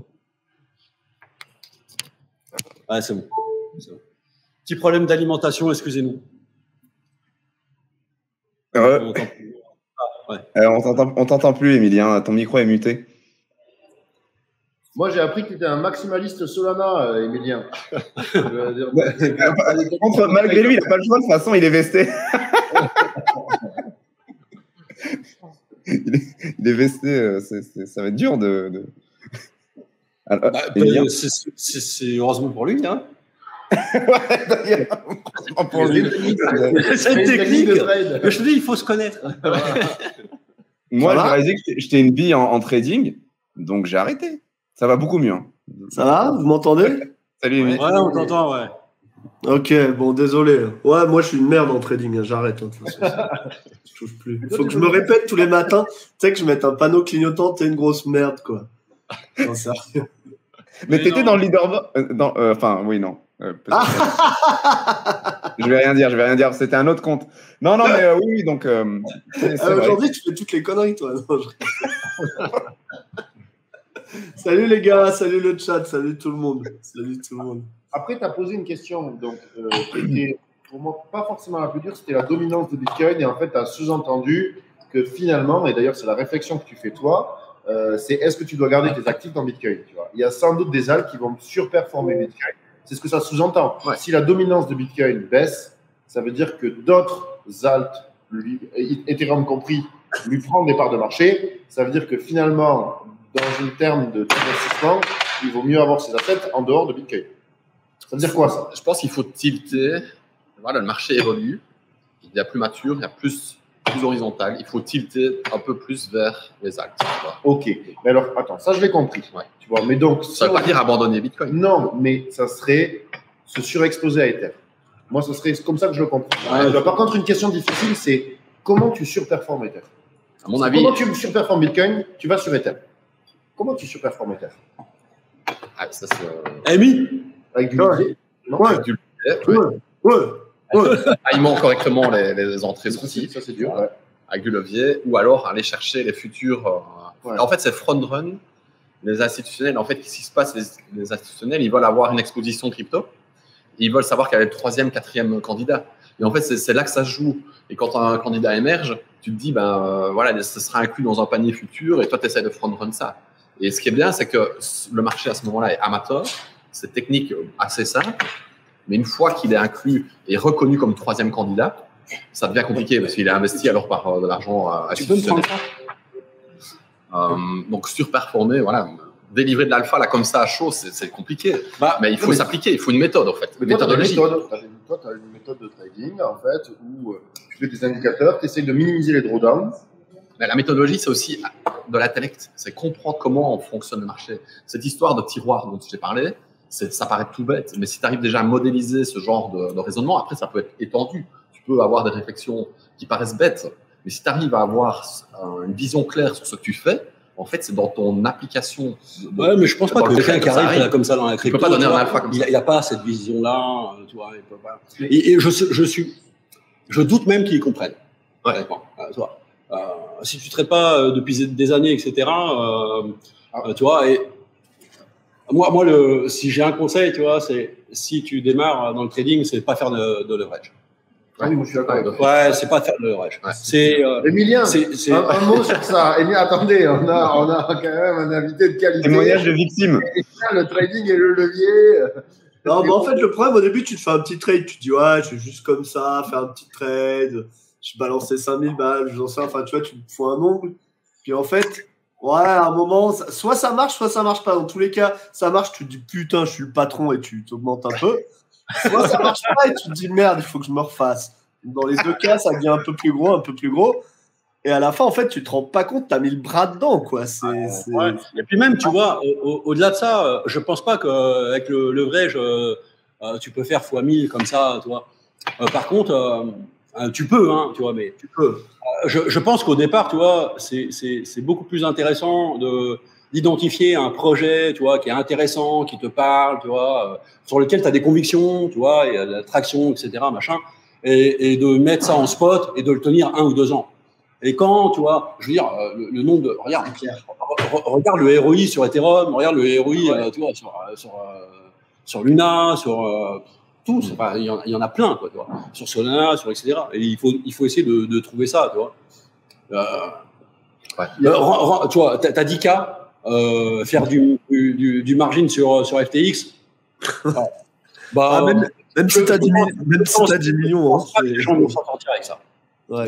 Ouais, c'est bon. Petit problème d'alimentation, excusez-nous. On t'entend plus, Emilien. Ton micro est muté. Moi, j'ai appris que tu étais un maximaliste Solana, Emilien. Par contre, malgré lui, il n'a pas le choix. De toute façon, il est vesté. il est vesté. Ça va être dur de... Alors, c'est heureusement pour lui, hein. Ouais, d'ailleurs, pour lui. C'est une technique. Mais je te dis, il faut se connaître. Moi, j'ai réalisé que j'étais une bille en trading, donc j'ai arrêté. Ça va beaucoup mieux. Hein. Ça va? Vous m'entendez? Salut, Émile. Ouais, on t'entend, ouais. Ok, bon, désolé. Ouais, moi, je suis une merde en trading. Hein. J'arrête. Hein, de toute façon. Je touche plus. Il faut que je me répète tous les matins. Tu sais que je mette un panneau clignotant, t'es une grosse merde, quoi. Non, sérieux. Mais t'étais dans le leaderboard. Enfin, oui, non. Je vais rien dire. C'était un autre compte. Non, mais oui, donc. Aujourd'hui, tu fais toutes les conneries, toi. Non, Salut les gars, salut le chat, salut tout le monde. Après, tu as posé une question, donc, qui était pour moi pas forcément la plus dure, c'était la dominance de Bitcoin. Et en fait, tu as sous-entendu que finalement, et d'ailleurs, c'est la réflexion que tu fais toi, c'est est-ce que tu dois garder tes actifs dans Bitcoin, tu vois. Il y a sans doute des alts qui vont surperformer Bitcoin. C'est ce que ça sous-entend. Ouais. Si la dominance de Bitcoin baisse, ça veut dire que d'autres alts, Ethereum compris, lui prennent des parts de marché. Ça veut dire que finalement, dans un terme d'investissement, il vaut mieux avoir ses assets en dehors de Bitcoin. Ça veut dire quoi, ça? Je pense qu'il faut tilter. Voilà, le marché évolue. Il y a plus mature, il y a plus horizontal. Il faut tilter un peu plus vers les actes. Ok. Mais alors, attends, ça, je l'ai compris. Ouais. Tu vois, mais donc, ça ne veut pas dire abandonner Bitcoin. Non, mais ça serait se surexposer à Ether. Moi, ce serait comme ça que je le comprends. Ouais. Par contre, une question difficile, c'est comment tu surperformes Ether? À mon avis. Comment tu surperformes Bitcoin? Tu vas sur Ether. Comment tu surperformes Ether? Ah, ça, c'est. Amy? Avec du levier? Avec du levier. Ouais. Aimant correctement les entrées sorties. Ça, c'est dur. Ouais. Avec du levier. Ou alors aller chercher les futurs. Ouais. En fait, c'est front-run. Les institutionnels, en fait, qu'est-ce qui se passe? Les institutionnels, ils veulent avoir une exposition crypto. Ils veulent savoir quel est le 3e, 4e candidat. Et en fait, c'est là que ça se joue. Et quand un candidat émerge, tu te dis, voilà, ce sera inclus dans un panier futur et toi, tu essaies de front-run ça. Et ce qui est bien, c'est que le marché à ce moment-là est amateur. cette technique assez simple, mais une fois qu'il est inclus et reconnu comme troisième candidat, ça devient compliqué parce qu'il est investi alors par de l'argent institutionnel. Donc surperformer, voilà, délivrer de l'alpha là comme ça à chaud, c'est compliqué. Mais il faut s'appliquer, il faut une méthode en fait, une méthodologie. Toi, tu as une méthode de trading en fait où tu fais des indicateurs, tu essayes de minimiser les drawdowns. Mais la méthodologie, c'est aussi de l'intellect, c'est comprendre comment fonctionne le marché. Cette histoire de tiroir dont j'ai parlé, ça paraît tout bête, mais si tu arrives déjà à modéliser ce genre de raisonnement, après ça peut être étendu. Tu peux avoir des réflexions qui paraissent bêtes, mais si tu arrives à avoir une vision claire sur ce que tu fais, en fait, c'est dans ton application. Ouais, mais je pense pas que quelqu'un qui arrive là, comme ça dans la crypto, il peut pas donner un alpha comme ça. Il a pas cette vision-là, tu vois. Il peut pas. Et je doute même qu'ils comprennent. Ouais. Si tu traites pas depuis des années, etc. Tu vois. Et moi, si j'ai un conseil, tu vois, c'est si tu démarres dans le trading, c'est pas faire de leverage. Ah oui, moi je suis d'accord. Ouais, c'est pas faire de leverage. Ouais. C'est Emilien, un mot sur ça. Emilien, attendez, on a quand même un invité de qualité. Témoignage de victime. Le trading et le levier. Non, mais en fait, le problème, au début, tu te fais un petit trade. Tu te dis, ouais, je vais juste comme ça, faire un petit trade. Je balançais 5000 balles, j'en sais, enfin, tu vois, tu me fous un ongle. Puis en fait, ouais, à un moment, soit ça marche pas. Dans tous les cas, ça marche, tu te dis, putain, je suis le patron et tu t'augmentes un peu. Soit ça marche pas et tu te dis, merde, il faut que je me refasse. Dans les deux cas, ça devient un peu plus gros. Et à la fin, en fait, tu te rends pas compte, t'as mis le bras dedans, quoi. Ouais. Et puis même, tu vois, au-delà de ça, je pense pas qu'avec le leverage, tu peux faire x1000 comme ça, tu vois. Par contre, tu peux, hein, tu vois, mais tu peux. Je pense qu'au départ, tu vois, c'est beaucoup plus intéressant d'identifier un projet, tu vois, qui est intéressant, qui te parle, tu vois, sur lequel tu as des convictions, tu vois, et de la traction, etc., machin, et de mettre ça en spot et de le tenir 1 ou 2 ans. Et quand, tu vois, je veux dire, le nombre de... Regarde le ROI sur Ethereum, regarde le ROI, tu vois, sur Luna, sur... tout, il y en a plein, quoi, tu vois, sur Solana, sur etc. Et il faut essayer de trouver ça, tu vois. Tu vois, t'as 10K, faire du margin sur FTX. Même si t'as 10 millions, hein, les gens vont s'en sortir avec ça. Ouais.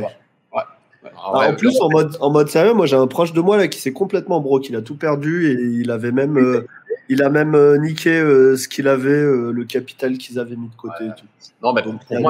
En plus, en mode sérieux, moi j'ai un proche de moi là qui s'est complètement broke. Il a tout perdu et il avait même, niqué ce qu'il avait, le capital qu'ils avaient mis de côté. Et tout. Non, mais donc, pour moi,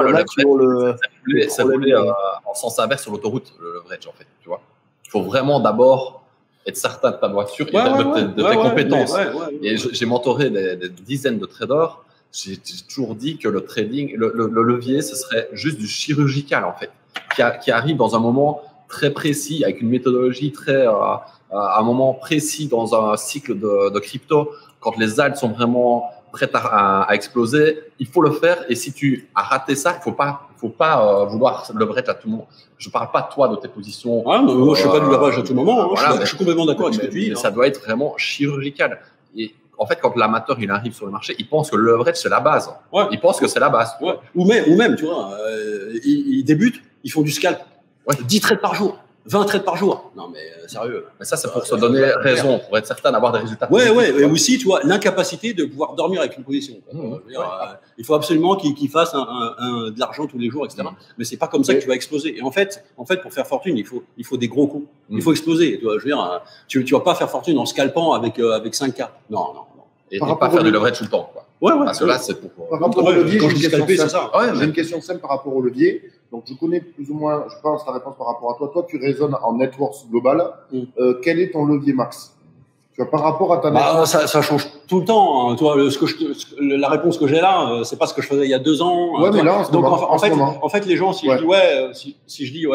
ça voulait en sens inverse sur l'autoroute, le leverage, en fait. Tu vois, il faut vraiment d'abord être certain de ta voiture et de tes compétences. Et j'ai mentoré des dizaines de traders. J'ai toujours dit que le trading, le levier, ce serait juste du chirurgical, en fait, qui arrive dans un moment très précis, avec une méthodologie très, à un moment précis dans un cycle de crypto, quand les altes sont vraiment prêtes à exploser, il faut le faire. Et si tu as raté ça, il faut pas vouloir leverage à tout moment. Je parle pas toi de tes positions. Moi, je fais pas du leverage à tout moment. Voilà, je suis complètement d'accord avec ce que tu dis. Ça doit être vraiment chirurgical. Et en fait, quand l'amateur il arrive sur le marché, il pense que le leverage c'est la base. Ouais. Il pense que c'est la base. Ouais. Ou même, tu vois, ils débutent, ils font du scalp. 10 trades par jour, 20 trades par jour. Non, mais sérieux. Mais ça, c'est pour se donner raison, pour être certain d'avoir des résultats. Ouais. Et aussi, tu vois, l'incapacité de pouvoir dormir avec une position. Il faut absolument qu'il fasse de l'argent tous les jours, etc. Mais c'est pas comme ça que tu vas exploser. Et en fait, pour faire fortune, il faut des gros coups. Il faut exploser. Tu vois, je veux dire, tu vas pas faire fortune en scalpant avec 5K. Non. Et pas faire du leverage tout le temps, quoi. Parce que là, c'est pour. Par rapport au levier, quand je dis scalper, c'est ça. J'ai une question simple par rapport au levier. Donc, je connais plus ou moins, je pense, ta réponse par rapport à toi. Toi, tu raisonnes en net worth global. Quel est ton levier max? Tu vois, par rapport à ta net worth. Ça change tout le temps. Hein. Toi, la réponse que j'ai là, c'est pas ce que je faisais il y a 2 ans. Ouais, mais là, donc, en fait, les gens, si je dis,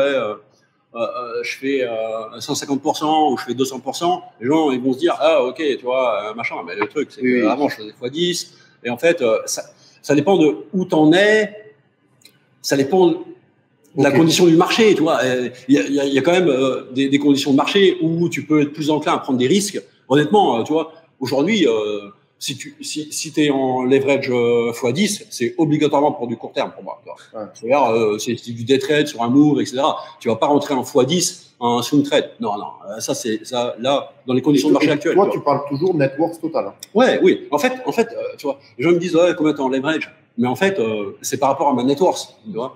je fais 150% ou je fais 200%, les gens, ils vont se dire, ah, ok, tu vois, machin. Mais le truc, c'est qu'avant, je faisais x10. Et en fait, ça dépend de où t'en es. Ça dépend de la condition du marché, tu vois. Il y a quand même des conditions de marché où tu peux être plus enclin à prendre des risques. Honnêtement, tu vois, aujourd'hui, si tu es en leverage x10, c'est obligatoirement pour du court terme pour moi. Ouais. C'est-à-dire, c'est du day trade sur un move, etc. Tu vas pas rentrer en x10 en swing trade. Non. Ça, là, dans les conditions de marché actuelles. Toi, tu parles toujours net worth total. Hein. Ouais, oui. En fait, tu vois, les gens me disent, ouais, combien t'es en leverage? Mais en fait, c'est par rapport à ma net worth, tu vois.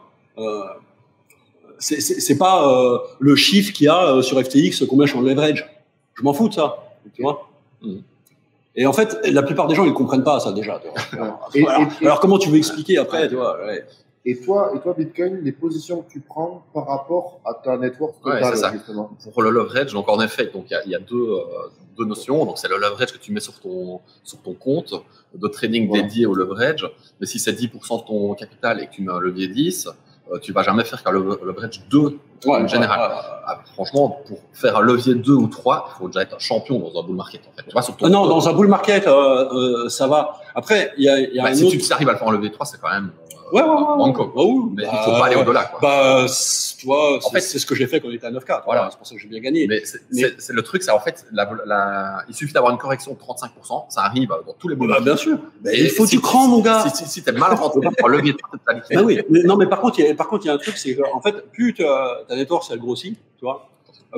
C'est pas le chiffre qu'il y a sur FTX, combien je suis en leverage. Je m'en fous de ça, tu vois. Et en fait, la plupart des gens, ils comprennent pas ça déjà. Tu vois. Alors, comment tu veux expliquer après, tu vois, ouais. Et toi, Bitcoin, les positions que tu prends par rapport à ta net worth totale, c'est ça. justement. Pour le leverage, donc en effet, donc il y a deux notions. Donc c'est le leverage que tu mets sur ton compte de trading dédié au leverage. Mais si c'est 10% de ton capital et que tu mets un levier 10, tu vas jamais faire qu'un leverage 2 en général. Franchement, pour faire un levier 2 ou 3, il faut déjà être un champion dans un bull market. En fait. Tu vois, sur ton non, dans un bull market, ça va. Après, il y a un si autre... tu arrives à le faire en levier 3, c'est quand même banco. Mais il faut pas aller au-delà. Tu vois, en fait, c'est ce que j'ai fait quand on était à 9K. Voilà. C'est pour ça que j'ai bien gagné. Mais c'est le truc, c'est en fait, il suffit d'avoir une correction de 35%, ça arrive dans tous les bull markets. Bien sûr. Il faut du cran, mon gars. Si t'es mal rentré pour levier 3, t'es pas liquide. Oui. Mais par contre, il y a un truc, c'est que, en fait, plus ta net worth, elle grossit, tu vois,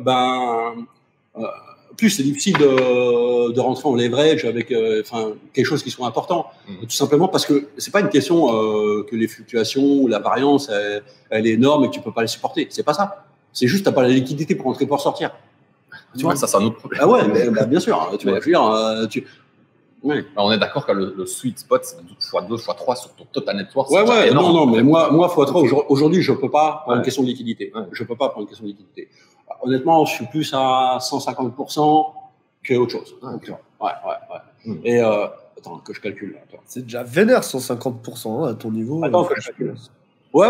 plus c'est difficile de rentrer en leverage avec quelque chose qui soit important. Tout simplement parce que c'est pas une question que les fluctuations ou la variance elle est énorme et que tu peux pas les supporter. C'est pas ça. C'est juste t'as pas la liquidité pour rentrer pour sortir. Tu vois, ça c'est un autre problème. Ah ouais, bien sûr. Tu vois, je veux dire, Alors, on est d'accord que le sweet spot c'est x2, x3 sur ton total net worth. Ouais, non, mais moi x3 aujourd'hui je peux pas pour une question de liquidité. Je peux pas pour une question de liquidité. Honnêtement, je suis plus à 150% que autre chose. Ouais. Et attends que je calcule. Attends. C'est déjà vénère 150% à ton niveau. Attends que je calcule. Ouais,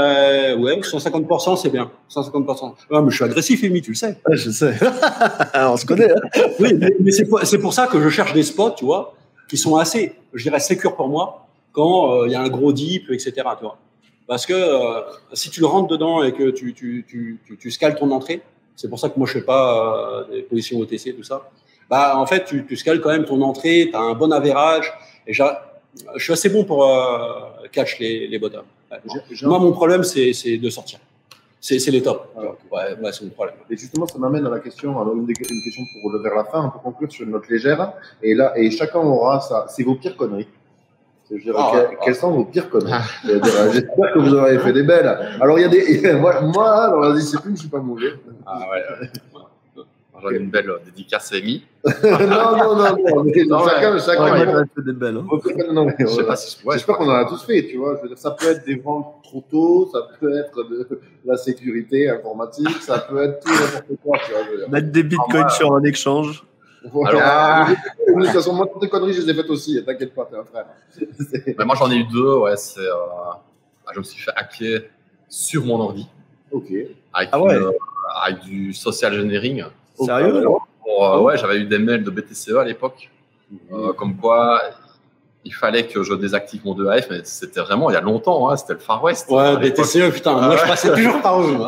150% c'est bien. 150%. Ouais, mais je suis agressif, Amy, tu le sais. Ouais, je sais. On se connaît. Hein. Oui, mais c'est pour ça que je cherche des spots, tu vois, qui sont assez, je dirais, sécures pour moi quand il y a un gros dip, etc. Tu vois. Parce que si tu le rentres dedans et que tu scales ton entrée, c'est pour ça que moi je fais pas des positions OTC, tout ça. En fait, tu scales quand même ton entrée, tu as un bon average. Et je suis assez bon pour catch les bottoms. Moi, mon problème, c'est de sortir. C'est les tops. Ouais, c'est mon problème. Et justement, ça m'amène à la question, une question vers la fin, pour conclure sur une note légère. Et chacun aura ça. C'est vos pires conneries. Quelles sont vos pires conneries? J'espère que vous en avez fait des belles. Alors, il y a des. Moi, dans la discipline, je suis pas mauvais. J'en ai une belle dédicace à Amy. non. Chacun a fait des belles. Je sais pas si j'espère qu'on en a tous fait, tu vois. Je veux dire, ça peut être des ventes trop tôt, ça peut être de la sécurité informatique, ça peut être tout n'importe quoi, tu vois. Mettre des bitcoins sur un échange. Voilà. De toute façon, moi, toutes les conneries, je les ai faites aussi. T'inquiète pas, t'es un frère. Mais moi, j'en ai eu deux. Je me suis fait hacker sur mon ordi. Ok. Avec du social engineering. Sérieux? J'avais eu des mails de BTCE à l'époque, comme quoi il fallait que je désactive mon 2AF, mais c'était vraiment il y a longtemps, c'était le Far West. Ouais, BTCE, putain, moi je passais toujours par eux.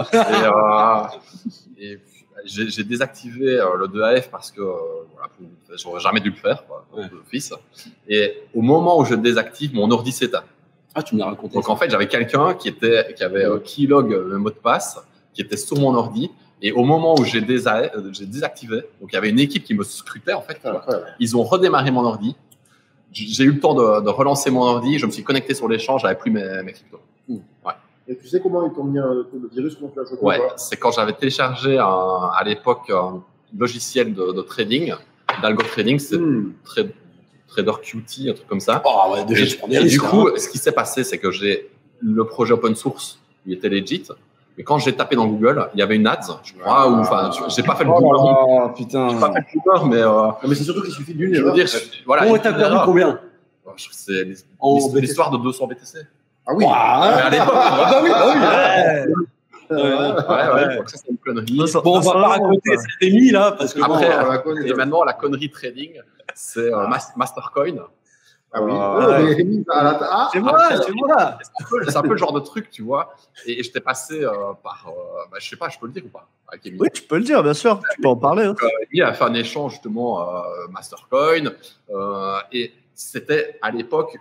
Et j'ai désactivé le 2AF parce que j'aurais jamais dû le faire, d'office. Et au moment où je désactive, mon ordi s'éteint. Ah, tu me l'as raconté. Donc en fait, j'avais quelqu'un qui avait keylog le mot de passe, qui était sur mon ordi. Et au moment où j'ai désactivé, donc il y avait une équipe qui me scrutait en fait. Ils ont redémarré mon ordi. J'ai eu le temps de relancer mon ordi. Je me suis connecté sur l'échange. J'avais plus mes cryptos. Ouais. Et tu sais comment ils t'ont mis le virus? Comment tu l'as chopé? Ouais, c'est quand j'avais téléchargé à l'époque un logiciel de trading, d'algo trading, c'est Trader Qt, un truc comme ça. Oh, ouais, déjà, et du coup, ce qui s'est passé, c'est que j'ai le projet open source, il était legit. Mais quand j'ai tapé dans Google, il y avait une ads, je crois, j'ai pas fait le Google. Oh putain. J'ai pas fait le Google, mais. Non, mais c'est surtout qu'il suffit d'une Je veux dire, voilà. Oh, t'as perdu combien? C'est l'histoire de 200 BTC. Ah oui. Mais à l'époque, Ouais. Donc ça, c'est une connerie. Bon, on va pas raconter cette émis là, parce que après, et maintenant, la connerie trading, c'est Mastercoin. Ah oui. C'est moi. C'est un peu le genre de truc, tu vois. Et j'étais passé par, je sais pas, je peux le dire ou pas avec Emile. Oui, tu peux le dire, bien sûr. Tu peux en parler. Hein. Il a fait un échange justement Mastercoin et c'était à l'époque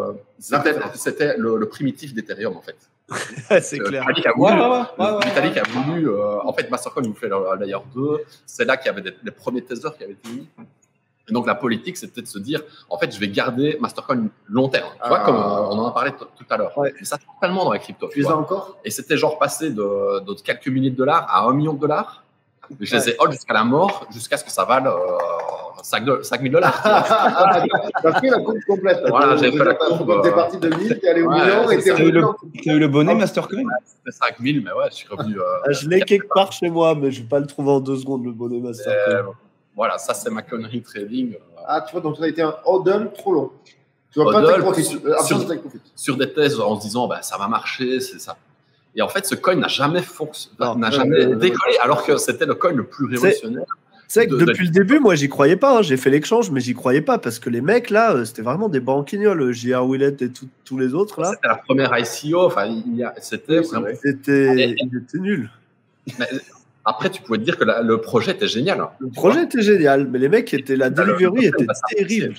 c'était le primitif d'Ethereum en fait. C'est clair. Vitalik a voulu en fait Mastercoin nous fait le layer 2, c'est là qu'il y avait les premiers teasers qui avaient été mis. Et donc la politique c'était de se dire en fait je vais garder Mastercoin long terme. Tu vois comme on en a parlé tout à l'heure. Ouais. Et ça c'est tellement dans la crypto. Tu les as encore? Et c'était genre passé de quelques milliers de dollars à $1 million. Je les ai hold jusqu'à la mort, jusqu'à ce que ça vale 5 000 $. T'as fait la courbe complète. Voilà, j'ai fait la courbe. T'es parti de 1000, t'es allé au Ouais, million et c'est t'es ça. revenu. Tu as eu le bonnet Mastercoin? C'était 5 000, mais ouais, je suis revenu. Je l'ai quelque part chez moi, mais je vais pas le trouver en 2 secondes, le bonnet Mastercoin. Voilà, ça c'est ma connerie trading. Ah, tu vois, donc ça a été un hodl trop long. Tu vois pas Hodl, take profit. sur- Take profit. Sur des thèses en se disant bah, ça va marcher, c'est ça. Et en fait, ce coin n'a jamais Non. décollé, alors que c'était le coin le plus révolutionnaire. Tu sais que depuis le début, moi, j'y croyais pas. Hein. J'ai fait l'échange, mais j'y croyais pas parce que les mecs, là, c'était vraiment des banquignoles. J.R. Willett et tous les autres, là. C'était la première ICO. Enfin, c'était Oui, c'est vrai. Ils étaient nuls. Mais après, tu pouvais te dire que le projet était génial. Hein. Le projet était génial, mais les mecs la delivery était bah, ça, terrible.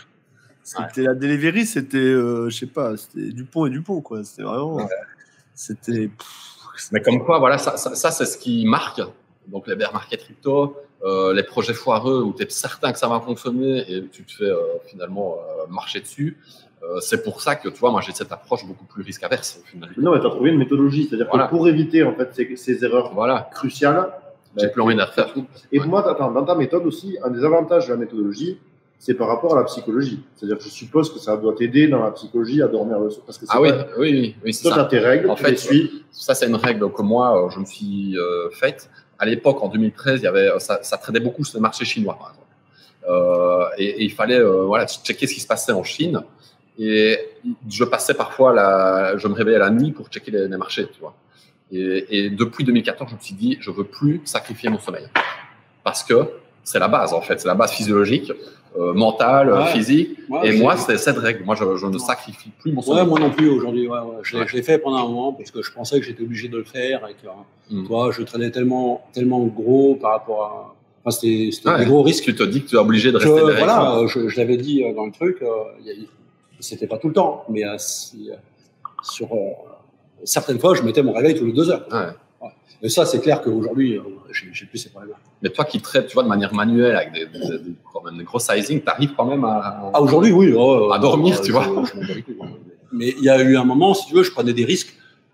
La delivery, c'était, je sais pas, c'était Dupont et Dupont, quoi. C'était vraiment. C'était. Mais comme quoi, voilà, ça c'est ce qui marque. Donc, les bear market crypto, les projets foireux où tu es certain que ça va fonctionner et tu te fais finalement marcher dessus. C'est pour ça que, tu vois, moi, j'ai cette approche beaucoup plus risque averse. Au final. Non, mais tu as trouvé une méthodologie. C'est-à-dire Voilà. que pour éviter en fait, ces erreurs Voilà, cruciales, j'ai plus envie d'en faire. Et Ouais. moi, attends, dans ta méthode aussi, un des avantages de la méthodologie, c'est par rapport à la psychologie. C'est-à-dire que je suppose que ça doit t'aider dans la psychologie à dormir le soir. Parce que c'est Ah oui, pas- oui, c'est Toi, tu as ça. tes règles, En tu fait, les suis. Ça, c'est une règle que moi, je me suis faite. À l'époque, en 2013, il y avait, ça tradait beaucoup sur le marché chinois, par exemple. Et il fallait voilà, checker ce qui se passait en Chine. Et je passais parfois, je me réveillais la nuit pour checker les marchés, tu vois. Et depuis 2014, je me suis dit, je veux plus sacrifier mon sommeil. Parce que c'est la base, en fait. C'est la base physiologique, mentale, Ouais. physique. Ouais, et moi, c'est cette règle. Moi, je ne sacrifie plus mon sommeil. Ouais, moi non plus aujourd'hui. Ouais. Je l'ai fait pendant un moment parce que je pensais que j'étais obligé de le faire. Et que, toi, je traînais tellement gros par rapport à. Enfin, c'était des gros risques. Tu te dis que tu es obligé de rester derrière. Voilà, je l'avais dit dans le truc. C'était pas tout le temps, mais sur certaines fois, je mettais mon réveil tous les 2 heures. Ouais. Et ça, c'est clair qu'aujourd'hui, j'ai plus ces problèmes-là. Mais toi qui traites, tu vois, de manière manuelle avec quand même des gros sizing, tu arrives quand même à. Ah, aujourd'hui, oui. À dormir, tu vois. Je m'en bats les couilles, mais il y a eu un moment, si tu veux, je prenais des risques.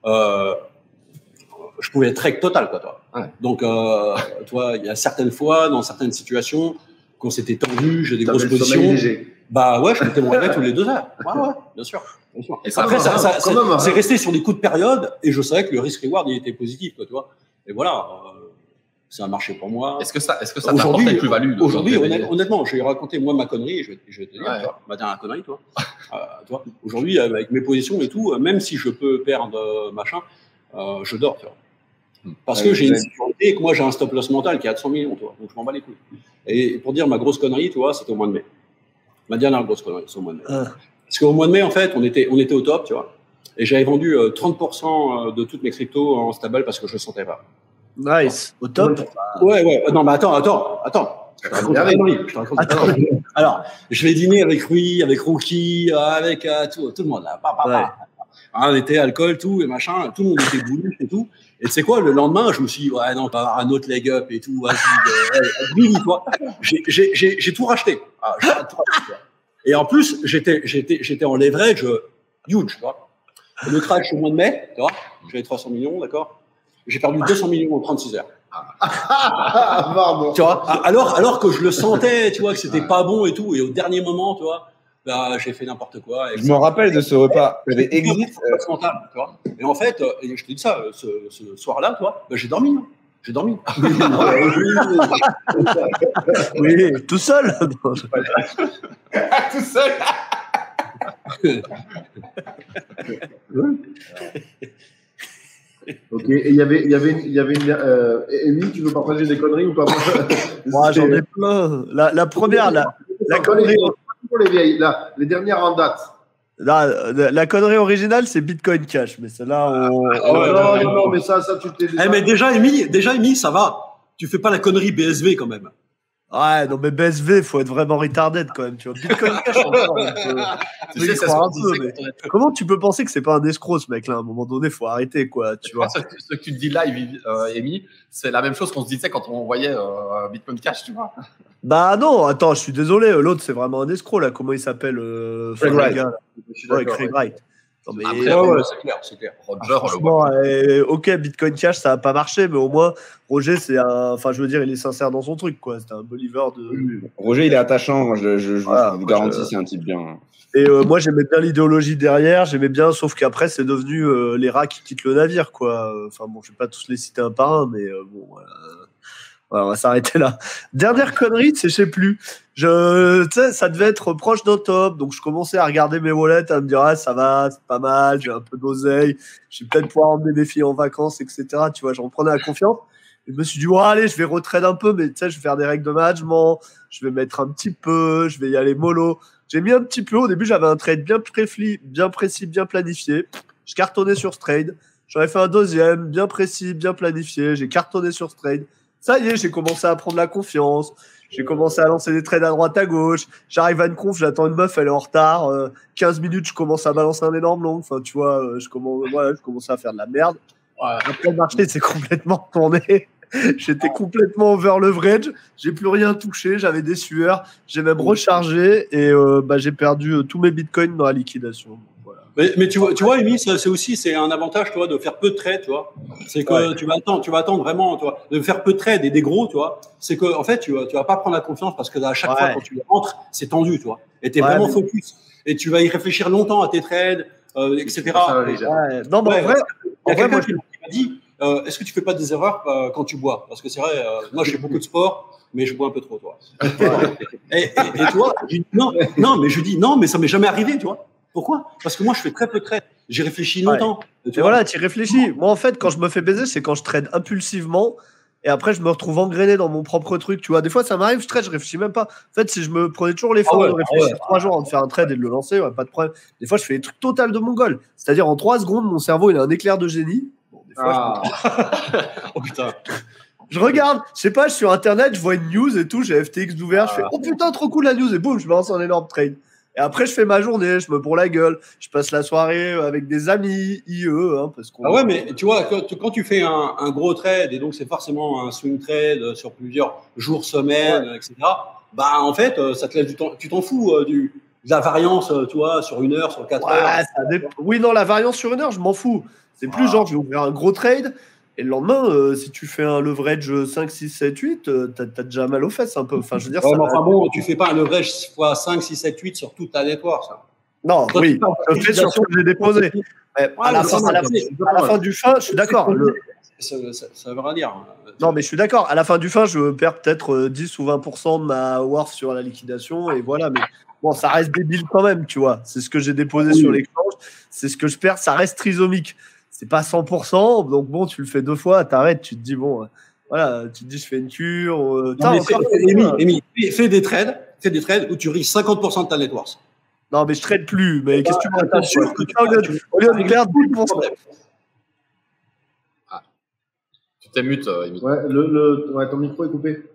Je pouvais être trek total, quoi, toi. Ouais. Donc, toi, il y a certaines fois, dans certaines situations, quand c'était tendu, j'ai des T'avais grosses le sommeil positions. léger. Bah ouais, je mettais mon réveil tous les 2 heures. Ouais, bien sûr. Et ça, Après, quand même, hein. c'est resté sur des coups de période et je savais que le risk-reward, il était positif, quoi, tu vois. Et voilà, ça a marché pour moi. Est-ce que ça t'apporte une plus-value Aujourd'hui, honnêtement, je vais raconter moi ma connerie, je vais te dire, Ouais. tu vois, ma dernière connerie, toi. Toi, aujourd'hui, avec mes positions et tout, même si je peux perdre machin, je dors, tu vois. Parce que j'ai une sécurité et que moi j'ai un stop loss mental qui est à 100 millions, tu vois. Donc je m'en bats les couilles. Et pour dire ma grosse connerie, tu vois, c'était au mois de mai. Ma dernière grosse connerie, c'est au mois de mai. Parce qu'au mois de mai, en fait, on était au top, tu vois. Et j'avais vendu 30% de toutes mes cryptos en stable parce que je ne sentais pas. Nice. Au top. Ouais. Non, mais attends. Je te raconte une connerie. Alors, je vais dîner avec Rui, avec Rookie, avec tout le monde là. Ouais. On était alcool, tout et machin. Tout le monde était boulu et tout. Et tu sais quoi, le lendemain, je me suis dit, ouais, non, tu vas avoir un autre leg up et tout. Vas-y, toi. J'ai tout racheté. J'ai tout racheté, tu vois. Et en plus, j'étais en leverage huge, tu vois. Le crash au mois de mai, tu vois, j'avais 300 millions, d'accord. J'ai perdu 200 millions en 36 heures. Pardon. Tu vois, alors que je le sentais, tu vois, que c'était pas bon et tout. Et au dernier moment, tu vois, bah, j'ai fait n'importe quoi. Et Je me rappelle de ce repas. Il y avait Exit. mental, tu vois. Et en fait, et je te dis ça, ce soir-là, tu vois, bah, j'ai dormi. Hein. J'ai dormi. Oui, tout seul. Tout seul. Ok, et il y avait une. Amy, tu veux partager des conneries ou pas? Moi, j'en ai plein. La première, la connerie. Pour les vieilles, là, les dernières en date. La connerie originale, c'est Bitcoin Cash. Mais celle-là, Non, mais ça, tu t'es. Eh, mais déjà, Amy, ça va. Tu fais pas la connerie BSV quand même. Ouais, non, mais BSV, faut être vraiment retarded quand même, tu vois. Bitcoin Cash, encore, Tu sais, c'est croire un ce qu'on peu, disait mais quand on était- comment tu peux penser que c'est pas un escroc, ce mec-là? À un moment donné, faut arrêter, quoi, tu vois. Ce que tu te dis là, Amy, c'est la même chose qu'on se disait quand on voyait Bitcoin Cash, tu vois. Bah non, attends, je suis désolé, l'autre, c'est vraiment un escroc, là. Comment il s'appelle Craig le Wright. gars, là. Je suis Ouais, d'accord, Craig ouais. Wright. Non, mais Après, c'est clair, c'est clair. Roger, franchement, ok, Bitcoin Cash, ça n'a pas marché, mais au moins, Roger, c'est un. Enfin, je veux dire, il est sincère dans son truc, quoi. C'était un believer de. Roger, il est attachant. Moi, je Voilà, vous moi, garantis, c'est un type bien. Et moi, j'aimais bien l'idéologie derrière, j'aimais bien, sauf qu'après, c'est devenu les rats qui quittent le navire, quoi. Enfin, bon, je vais pas tous les citer un par un, mais bon, voilà, on va s'arrêter là. Dernière connerie, je sais plus. Tu sais, ça devait être proche d'un top, donc je commençais à regarder mes wallets, à me dire, ah, ça va, c'est pas mal, j'ai un peu d'oseille, je vais peut-être pouvoir emmener mes filles en vacances, etc. Tu vois, j'en prenais la confiance. Et je me suis dit, ouais, allez, je vais retrade un peu, mais tu sais, je vais faire des règles de management, je vais mettre un petit peu, je vais y aller mollo. J'ai mis un petit peu. Au début, j'avais un trade bien précis, bien planifié. Je cartonnais sur ce trade. J'en ai fait un deuxième, bien précis, bien planifié. J'ai cartonné sur ce trade. Ça y est, j'ai commencé à prendre la confiance. J'ai commencé à lancer des trades à droite, à gauche. J'arrive à une conf, j'attends une meuf, elle est en retard. 15 minutes, je commence à balancer un énorme long. Enfin, tu vois, je commence à faire de la merde. Ouais. Après, le marché s'est complètement tourné. J'étais complètement over leverage. J'ai plus rien touché. J'avais des sueurs. J'ai même rechargé et j'ai perdu tous mes bitcoins dans la liquidation. Voilà. Mais tu vois, Amy, c'est un avantage, tu vois, de faire peu de trades, tu vois. C'est que tu vas attendre vraiment, tu vois, de faire peu de trades et des gros, tu vois. C'est que, en fait, tu vas pas prendre la confiance parce que à chaque fois, quand tu rentres, c'est tendu, tu vois. Et t'es vraiment focus. Et tu vas y réfléchir longtemps à tes trades, etc. Non, mais en vrai, il y a quelqu'un qui m'a dit, est-ce que tu fais pas des erreurs quand tu bois? Parce que c'est vrai, moi, je fais beaucoup de sport, mais je bois un peu trop, toi. Et toi, je dis, non, mais ça m'est jamais arrivé, tu vois. Pourquoi? Parce que moi, je fais très peu de trades. J'ai réfléchi longtemps. Et voilà, tu y réfléchis. Moi, en fait, quand je me fais baiser, c'est quand je trade impulsivement et après, je me retrouve engrainé dans mon propre truc. Tu vois, des fois, ça m'arrive, je trade, je réfléchis même pas. En fait, si je me prenais toujours l'effort de réfléchir 3 jours avant de faire un trade et de le lancer, pas de problème. Des fois, je fais des trucs total de mongol. C'est-à-dire, en 3 secondes, mon cerveau, il a un éclair de génie. Bon, des fois, oh putain. Je regarde, je sais pas, je suis sur Internet, je vois une news et tout, j'ai FTX d'ouvert, je fais oh putain, trop cool la news, et boum, je me lance un énorme trade. Et après, je fais ma journée, je me bourre la gueule, je passe la soirée avec des amis, IE, parce qu'on. Ah ouais, mais tu vois, quand tu fais un gros trade, et donc c'est forcément un swing trade sur plusieurs jours, semaines, etc., bah en fait, ça te laisse du temps, tu t'en fous de la variance, tu vois, sur 1 heure, sur 4 heures. Ça dépend. Oui, non, la variance sur 1 heure, je m'en fous. C'est plus genre, je vais ouvrir un gros trade. Et le lendemain, si tu fais un leverage 5, 6, 7, 8, t'as déjà mal aux fesses un peu. Enfin, je veux dire, mais enfin bon, tu fais pas un leverage x 5, 6, 7, 8 sur toute ta network, ça. Non, toi, oui, je fais sur ce que j'ai déposé. À la fin du fin, je suis d'accord. Ça veut rien dire. Non, mais je suis d'accord. À la fin du fin, je perds peut-être 10 ou 20% de ma worth sur la liquidation. Et voilà, mais bon, ça reste débile quand même, tu vois. C'est ce que j'ai déposé sur l'exchange. C'est ce que je perds. Ça reste trisomique. C'est pas 100%, donc bon, tu le fais 2 fois, t'arrêtes, tu te dis, bon, voilà, tu te dis, je fais une cure. Amy, fais des trades où tu risques 50% de ta net worth. Non, mais je trade plus, mais qu'est-ce que tu m'as sûr que au lieu de perdre 10%. Tu t'émutes, Amy. Ouais, ton micro est coupé.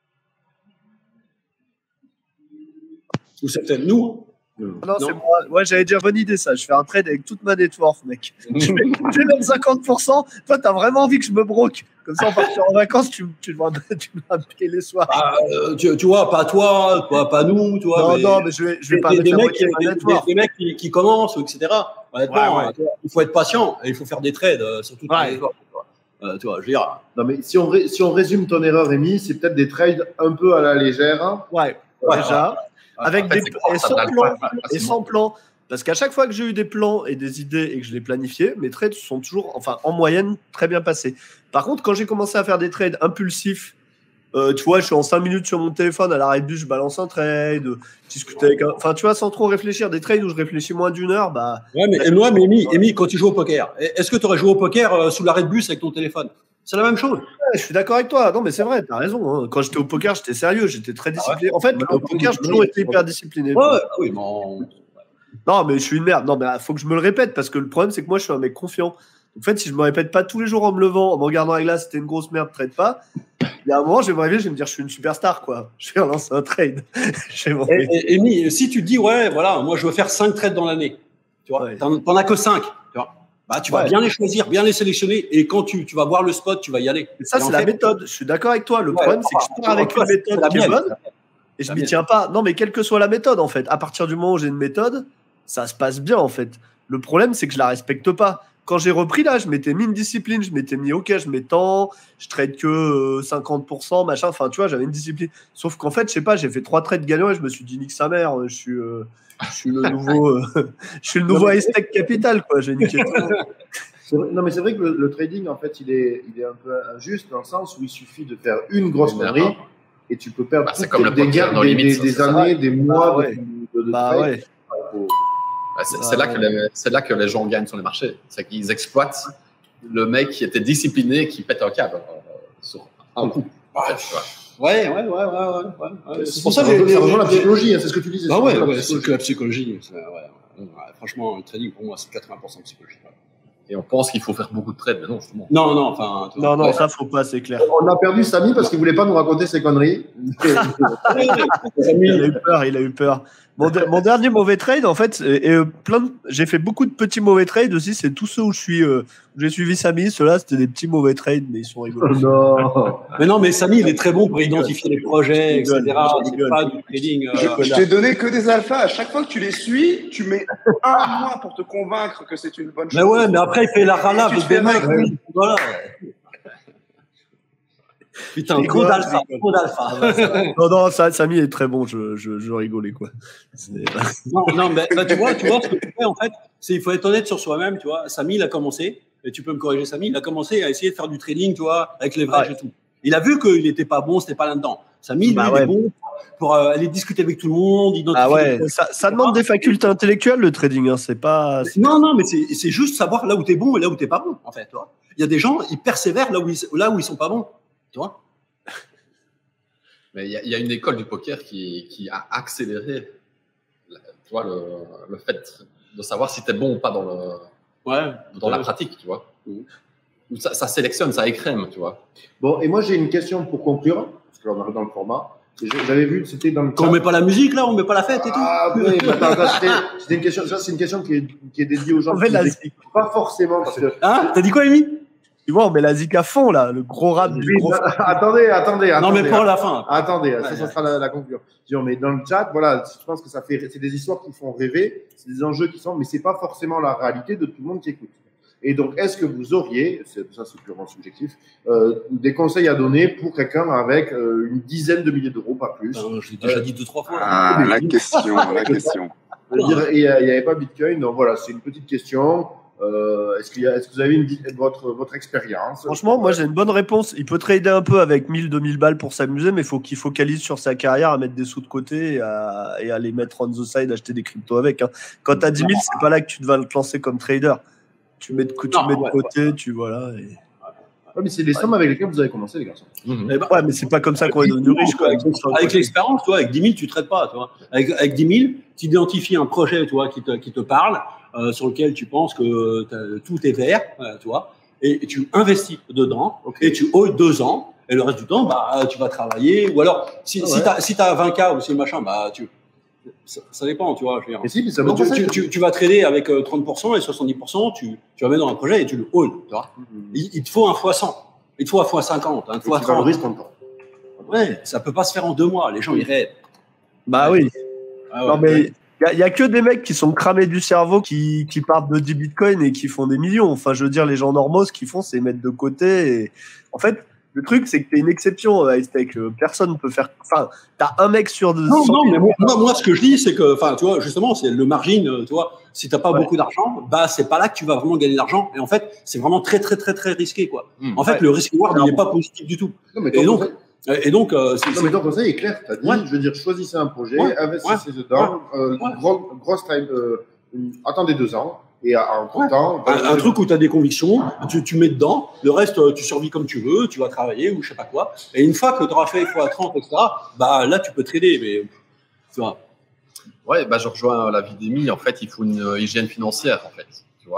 Ou c'est peut-être nous. Non, c'est moi. Ouais, j'allais dire bonne idée ça. Je fais un trade avec toute ma net worth, mec. Je vais même 50%. Toi, t'as vraiment envie que je me broque. Comme ça, on part en vacances, tu vas payer les soirs. Tu vois, pas toi, pas nous, tu vois. Non, mais je vais pas mettre la moitié de ma net worth. Des mecs qui commencent, etc. Honnêtement, il faut être patient et il faut faire des trades sur toute la net worth. Tu vois, je veux dire. Non, mais si on résume ton erreur, Rémi, c'est peut-être des trades un peu à la légère. Déjà. Avec sans plan. Parce qu'à chaque fois que j'ai eu des plans et des idées et que je les planifiais, mes trades sont toujours, enfin, en moyenne, très bien passés. Par contre, quand j'ai commencé à faire des trades impulsifs, tu vois, je suis en 5 minutes sur mon téléphone, à l'arrêt de bus, je balance un trade, discuter avec enfin, tu vois, sans trop réfléchir. Des trades où je réfléchis moins d'1 heure, bah. Ouais, mais Amy, quand tu joues au poker, est-ce que tu aurais joué au poker sous l'arrêt de bus avec ton téléphone? C'est la même chose. Je suis d'accord avec toi. Non, mais c'est vrai, t'as raison. Hein. Quand j'étais au poker, j'étais sérieux, j'étais très discipliné. En fait, au poker, j'ai toujours été hyper discipliné. Oui, mais non, mais je suis une merde. Non, mais faut que je me le répète parce que le problème, c'est que moi, je suis un mec confiant. En fait, si je me répète pas tous les jours en me levant, en me regardant à la glace, c'était une grosse merde, trade pas. Il y a un moment, je vais me réveiller, je vais me dire, je suis une superstar, quoi. Je vais relancer un trade. Et si tu te dis, ouais, voilà, moi, je veux faire 5 trades dans l'année, tu vois, t'en as que 5, tu vois. Bah, tu vas bien les choisir, bien les sélectionner, et quand tu vas voir le spot, tu vas y aller. Et ça, c'est la méthode. Je suis d'accord avec toi. Le problème, c'est que je pars avec une méthode qui est bonne, et je m'y tiens pas. Non, mais quelle que soit la méthode, en fait, à partir du moment où j'ai une méthode, ça se passe bien, en fait. Le problème, c'est que je la respecte pas. Quand j'ai repris, là, je m'étais mis une discipline, je m'étais mis, OK, je mets tant, je trade que 50%, machin, enfin, tu vois, j'avais une discipline. Sauf qu'en fait, je sais pas, j'ai fait 3 trades gagnants et je me suis dit, nique sa mère, je suis le nouveau, je suis le nouveau Aztec Capital, quoi, j'ai niqué tout. Non, mais c'est vrai que le trading, en fait, il est un peu injuste dans le sens où il suffit de faire une grosse connerie et tu peux perdre c'est comme le poker, dans limite, des années, des mois de trade. Ouais. C'est là que les gens gagnent sur les marchés. C'est qu'ils exploitent le mec qui était discipliné, qui pète un câble sur un coup. Ouais. C'est pour ça que ça rejoint la psychologie, c'est ce que tu disais. C'est que la psychologie. Franchement, le trading, pour moi, c'est 80% de psychologie. Et on pense qu'il faut faire beaucoup de trades, mais non, justement. Non, ça, faut pas, c'est clair. On a perdu Samy parce qu'il voulait pas nous raconter ses conneries. Il a eu peur. Mon dernier mauvais trade, en fait, j'ai fait beaucoup de petits mauvais trades aussi. C'est tous ceux où j'ai suivi Samy. Ceux-là, c'était des petits mauvais trades, mais ils sont rigolos. Mais Samy, il est très bon pour identifier les projets, etc. C'est pas du trading. Je t'ai donné que des alphas. À chaque fois que tu les suis, tu mets un mois pour te convaincre que c'est une bonne chose. Mais ouais, mais après, il fait la rala avec des mecs. Voilà. Putain, trop d'alpha. Non, Samy est très bon, je rigolais, quoi. Non, mais tu vois ce que tu fais, en fait, c'est il faut être honnête sur soi-même, tu vois. Samy, il a commencé, et tu peux me corriger, Samy, il a commencé à essayer de faire du trading, tu vois, avec les leverage et tout. Il a vu qu'il n'était pas bon, c'était pas là-dedans. Samy, il est bon pour aller discuter avec tout le monde, identifier. Ça demande des facultés intellectuelles, le trading, hein, c'est pas. Non, mais c'est juste savoir là où tu es bon et là où tu n'es pas bon, en fait, tu vois. Il y a des gens, ils persévèrent là où ils sont pas bons. Tu vois. Mais il y a une école du poker qui a accéléré tu vois, le fait de savoir si tu es bon ou pas dans la pratique, tu vois. Ça sélectionne, ça écrème, tu vois. Bon, et moi j'ai une question pour conclure, parce que là on arrive dans le format. J'avais vu, c'était dans le Quand on met pas la musique là, on met pas la fête et tout. Oui, c'était une question. Ça, c'est une question qui est dédiée aux gens qui n'expliquent pas forcément. Parce que... T'as dit quoi, Amy? Tu vois, on met la zik à fond, là, le gros rap du gros. Attendez. Non, mais pas à la fin. Attendez, ça sera la conclusion. Mais dans le chat, voilà, je pense que c'est des histoires qui font rêver, c'est des enjeux qui sont, mais c'est pas forcément la réalité de tout le monde qui écoute. Et donc, est-ce que vous auriez, ça c'est purement subjectif, des conseils à donner pour quelqu'un avec une dizaine de milliers d'euros, pas plus? Je l'ai déjà dit 2-3 fois. La question. Il n'y avait pas Bitcoin, donc voilà, c'est une petite question. Est-ce que vous avez votre expérience? Franchement, moi j'ai une bonne réponse. Il peut trader un peu avec 1000-2000 balles pour s'amuser, mais il faut qu'il focalise sur sa carrière, à mettre des sous de côté et à les mettre on the side, acheter des cryptos avec. Hein. Quand tu as 10 000, c'est pas là que tu vas te lancer comme trader. Tu mets de côté, tu voilà. Ouais, mais c'est les sommes avec lesquelles vous avez commencé, les garçons. Ouais, mais c'est pas comme ça qu'on est devenu riche. Avec l'expérience, tu vois, avec 10 000, tu ne traites pas. Tu vois. Avec 10 000, tu identifies un projet, tu vois, qui te parle, sur lequel tu penses que tout est vert, tu vois, et tu investis dedans, et tu holds 2 ans, et le reste du temps, tu vas travailler. Ou alors, si tu as 20K ou si machin, ça dépend, tu vois. Je veux dire. Tu vas trader avec 30% et 70%, tu vas mettre dans un projet et tu le hold, tu vois. Il te faut un x100, il te faut un x50, un x30. Ouais, ça peut pas se faire en 2 mois. Les gens, ils rêvent. Bah oui. Non, mais il y a que des mecs qui sont cramés du cerveau, qui partent de 10 bitcoins et qui font des millions. Enfin, je veux dire, les gens normaux, ce qu'ils font, c'est mettre de côté. Et... En fait, le truc, c'est que t'es une exception, Aztec. Personne ne peut faire. Enfin, t'as un mec sur 200. Non, mais moi, ce que je dis, c'est que, enfin, tu vois, justement, c'est le margin, tu vois. Si t'as pas beaucoup d'argent, c'est pas là que tu vas vraiment gagner de l'argent. Et en fait, c'est vraiment très, très, très, très risqué, quoi. En fait, le risk reward, il n'est pas positif du tout. Non, mais ton conseil est clair. T'as dit, je veux dire, choisissez un projet, investissez dedans, grosse time, attendez 2 ans. Et entre-temps, un truc où tu as des convictions, tu mets dedans, le reste, tu survis comme tu veux, tu vas travailler ou je sais pas quoi. Et une fois que tu auras fait x30, etc., là, tu peux trader. Mais, tu vois. Ouais, je rejoins l'avis d'Amy. En fait, il faut une hygiène financière, en fait. Tu vois,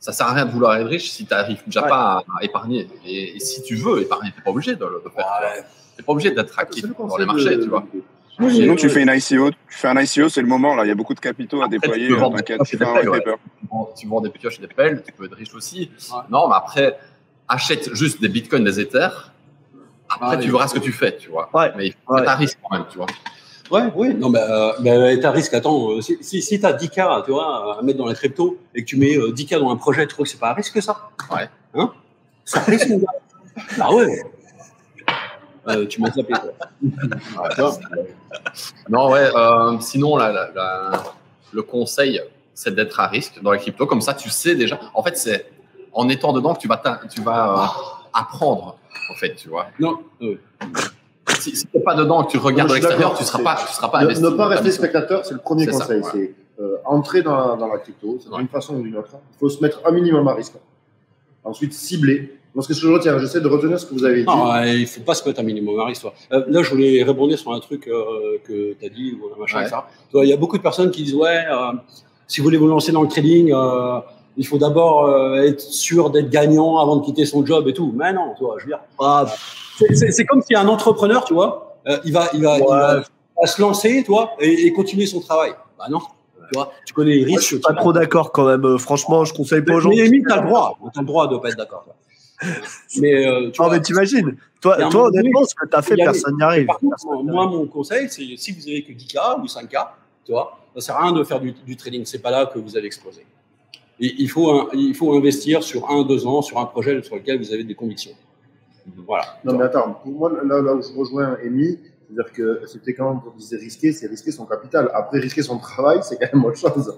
Ça sert à rien de vouloir être riche si tu n'arrives déjà pas à épargner. Et si tu veux épargner, tu n'es pas obligé de le faire. Tu n'es pas obligé d'être actif dans les marchés, tu vois. Sinon, tu fais une ICO. Tu fais un ICO, c'est le moment. Là, il y a beaucoup de capitaux à déployer. Tu vends des pioches et des pelles, tu peux être riche aussi. Non, mais après, achète juste des bitcoins, des ethers. Après, tu verras ce que tu fais, tu vois. Mais il faut que tu as un risque quand même, tu vois. Oui. Non, mais tu as risque. Attends, si tu as 10K, tu vois, à mettre dans la crypto et que tu mets 10K dans un projet, tu trouves que c'est pas un risque, ça? Ouais. Hein? C'est un risque, mon gars. Ah ouais. Tu m'as tapé, toi. Non, sinon, le conseil, c'est d'être à risque dans la crypto. Comme ça, tu sais déjà. En fait, c'est en étant dedans que tu vas apprendre, en fait, tu vois. Non. Si tu n'es pas dedans, que tu regardes de l'extérieur, tu ne seras pas investi. Ne pas rester spectateur, c'est le premier C'est conseil. ça, c'est entrer dans la crypto, c'est d'une façon ou d'une autre. Il faut se mettre un minimum à risque. Ensuite, cibler. Moi, ce que je retiens, j'essaie de retenir ce que vous avez dit. Non, il ne faut pas se mettre un minimum à risque. Là, je voulais rebondir sur un truc que tu as dit, ou machin, ça. Il y a beaucoup de personnes qui disent, si vous voulez vous lancer dans le trading, il faut d'abord être sûr d'être gagnant avant de quitter son job et tout. Mais non, tu vois, je veux dire, c'est comme si un entrepreneur, tu vois, il va se lancer, tu vois, et continuer son travail. Bah non, tu vois, tu connais les risques. Je suis pas trop d'accord quand même. Franchement, je conseille pas aux gens. Mais limite, t'as le droit de pas être d'accord. Mais mais t'imagines, toi honnêtement, ce que t'as fait, personne n'y arrive. Par contre, moi, mon conseil, c'est si vous avez que 10K ou 5K, tu vois, ça sert à rien de faire du trading. C'est pas là que vous allez exploser. Et il faut investir sur 1-2 ans sur un projet sur lequel vous avez des convictions. Voilà. Non, mais attends, pour moi, là où je rejoins Amy, c'est-à-dire que c'était quand on disait risquer, c'est risquer son capital. Après, risquer son travail, c'est quand même autre chose.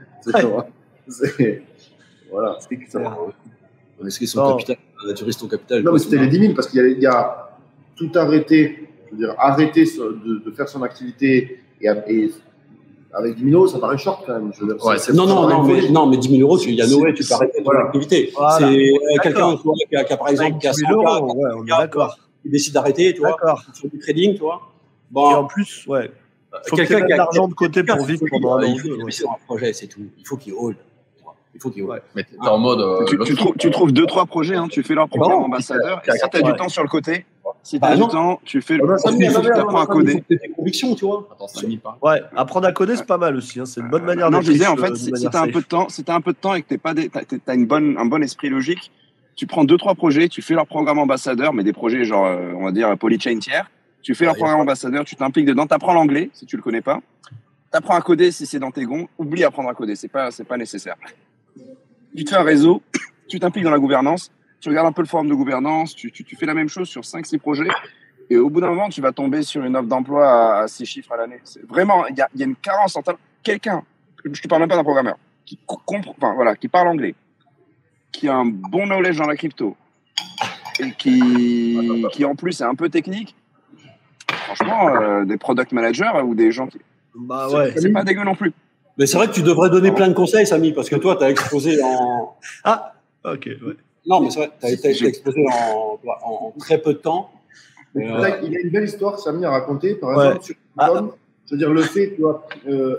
Voilà. Risquer son capital, tu risques ton capital. Non, mais c'était les 10 000 parce qu'il y a tout arrêté, je veux dire, arrêter de faire son activité et avec 10 000 euros, ça paraît short quand même. Je veux dire, non, mais 10 000 euros, il y a no way, tu peux arrêter ton activité. Voilà. C'est quelqu'un qui a par exemple qui a 100 euros, on est d'accord. Qui décide d'arrêter, tu vois, sur du trading, tu vois. Bon, et en plus, faut quelqu'un qui a de l'argent de côté pour vivre pendant un an. Il sur un projet, c'est tout. Il faut qu'il hold. Mais t'es en mode. Tu trouves 2-3 projets, tu fais leur programme ambassadeur. Et si tu as du temps sur le côté, tu fais tu apprends à coder. Tes convictions, tu vois. Attends, ça nie pas. Apprendre à coder, c'est pas mal aussi. C'est une bonne manière de. Non, je disais, en fait, si t'as un peu de temps et que t'as un bon esprit logique, tu prends 2-3 projets, tu fais leur programme ambassadeur, mais des projets genre, on va dire, polychain tiers. Tu fais leur programme ambassadeur, tu t'impliques dedans, t'apprends l'anglais si tu le connais pas. T'apprends à coder si c'est dans tes gonds. Oublie apprendre à coder, c'est pas nécessaire. Tu te fais un réseau, tu t'impliques dans la gouvernance, tu regardes un peu le forum de gouvernance, tu fais la même chose sur 5-6 projets, et au bout d'un moment, tu vas tomber sur une offre d'emploi à 6 chiffres à l'année. Vraiment, il y a une carence en termes. Quelqu'un, je te parle même pas d'un programmeur, qui parle anglais, qui a un bon knowledge dans la crypto, et qui en plus est un peu technique. Franchement, des product managers ou des gens qui. C'est pas dégueu non plus. Mais c'est vrai que tu devrais donner plein de conseils, Samy, parce que toi, tu as explosé en. Ah, ok, Non, mais c'est vrai, tu as explosé en très peu de temps. Il y a une belle histoire, Samy, à raconter. Par exemple, sur Tom, je veux dire, le fait, tu vois,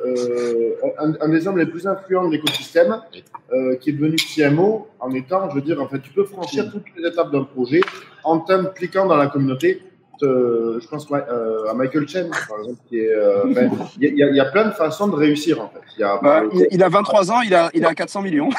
un des hommes les plus influents de l'écosystème, qui est devenu CMO, en étant, je veux dire, en fait, tu peux franchir toutes les étapes d'un projet en t'impliquant dans la communauté. Je pense à Michael Chen, par exemple, qui est. Il y a plein de façons de réussir, en fait. Il a 23 ans, il a 400 millions.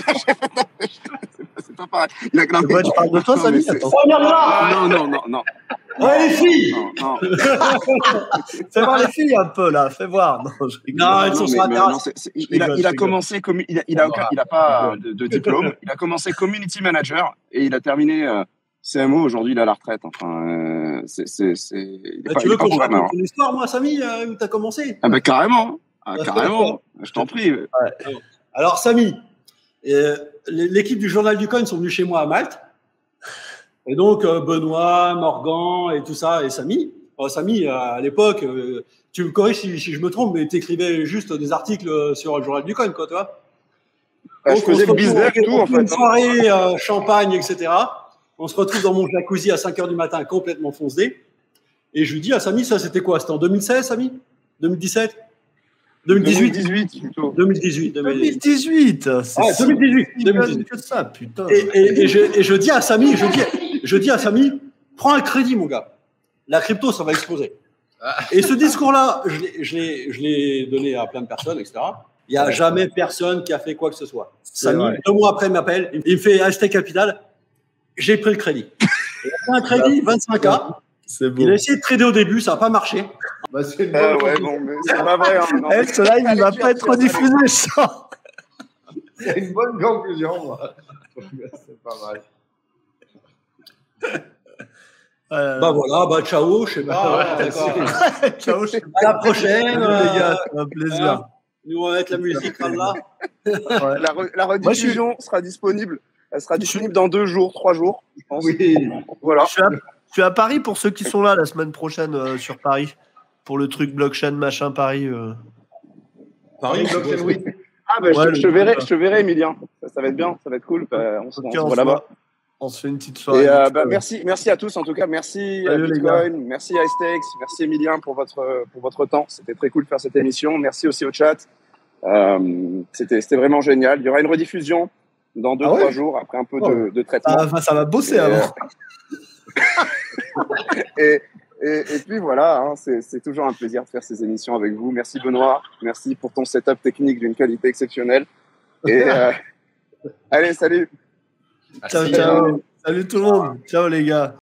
C'est pas pareil. Tu parles de toi, Samy? Non. Ouais, les filles! Non. Fais voir les filles un peu, là. Fais voir. Non, elles sont sur la terrasse. Il a commencé comme. Il a pas de diplôme. Il a commencé community manager et il a terminé. CMO, aujourd'hui, il a la retraite. Enfin, tu veux qu'on te raconte une histoire, moi, Samy, où tu as commencé? Ah, carrément. Carrément. Je t'en prie. Alors, Samy, l'équipe du Journal du Coin sont venus chez moi à Malte. Et donc, Benoît, Morgan et tout ça, et Samy. Samy, à l'époque, tu me corriges si je me trompe, mais tu écrivais juste des articles sur le Journal du Coin, quoi, tu vois. Je faisais le business et tout, en fait. Une soirée, champagne, etc. On se retrouve dans mon jacuzzi à 5h du matin, complètement foncé. Et je lui dis à Samy, ça c'était quoi? C'était en 2016, Samy? 2017? 2018 plutôt. 2018. 2018. C'est Ouais, si 2018. que ça, putain. Et je dis à Samy, prends un crédit, mon gars. La crypto, ça va exploser. Et ce discours-là, je l'ai donné à plein de personnes, etc. Il n'y a jamais personne qui a fait quoi que ce soit. Samy, 2 mois après, il m'appelle, il me fait acheter capital. J'ai pris le crédit. Il a pris un crédit, 25K. C'est beau. Il a essayé de trader au début, ça n'a pas marché. Bah, c'est une bonne Ouais, bon, mais c'est pas vrai. Hein, non. Cela, il ne va pas être diffusé, ça. C'est une bonne conclusion, moi. C'est pas mal. Bah voilà, bah ciao, je sais pas. Ciao, je sais À la prochaine. pas, les gars, c'est un plaisir. Nous, on va mettre la musique là. La rediffusion sera disponible. Elle sera disponible dans 2 jours, 3 jours, je pense. Oui. Voilà. Je suis à Paris pour ceux qui sont là la semaine prochaine sur Paris. Pour le truc blockchain, machin, Paris. Paris, oui. Ah, bah, Ouais, je te verrai, Emilien. Ça va être bien, ça va être cool. On se voit là-bas. On se fait une petite soirée. Et merci à tous en tout cas. Merci Salut, à Bitcoin, merci à iStakes, merci Emilien pour votre temps. C'était très cool de faire cette émission. Merci aussi au chat. C'était vraiment génial. Il y aura une rediffusion dans 2-3 jours après un peu de traitement. Ça va bosser avant. Et puis voilà, hein, c'est toujours un plaisir de faire ces émissions avec vous. Merci Benoît, merci pour ton setup technique d'une qualité exceptionnelle. Et allez, salut. Ciao, ciao. Salut tout le monde. Ciao les gars.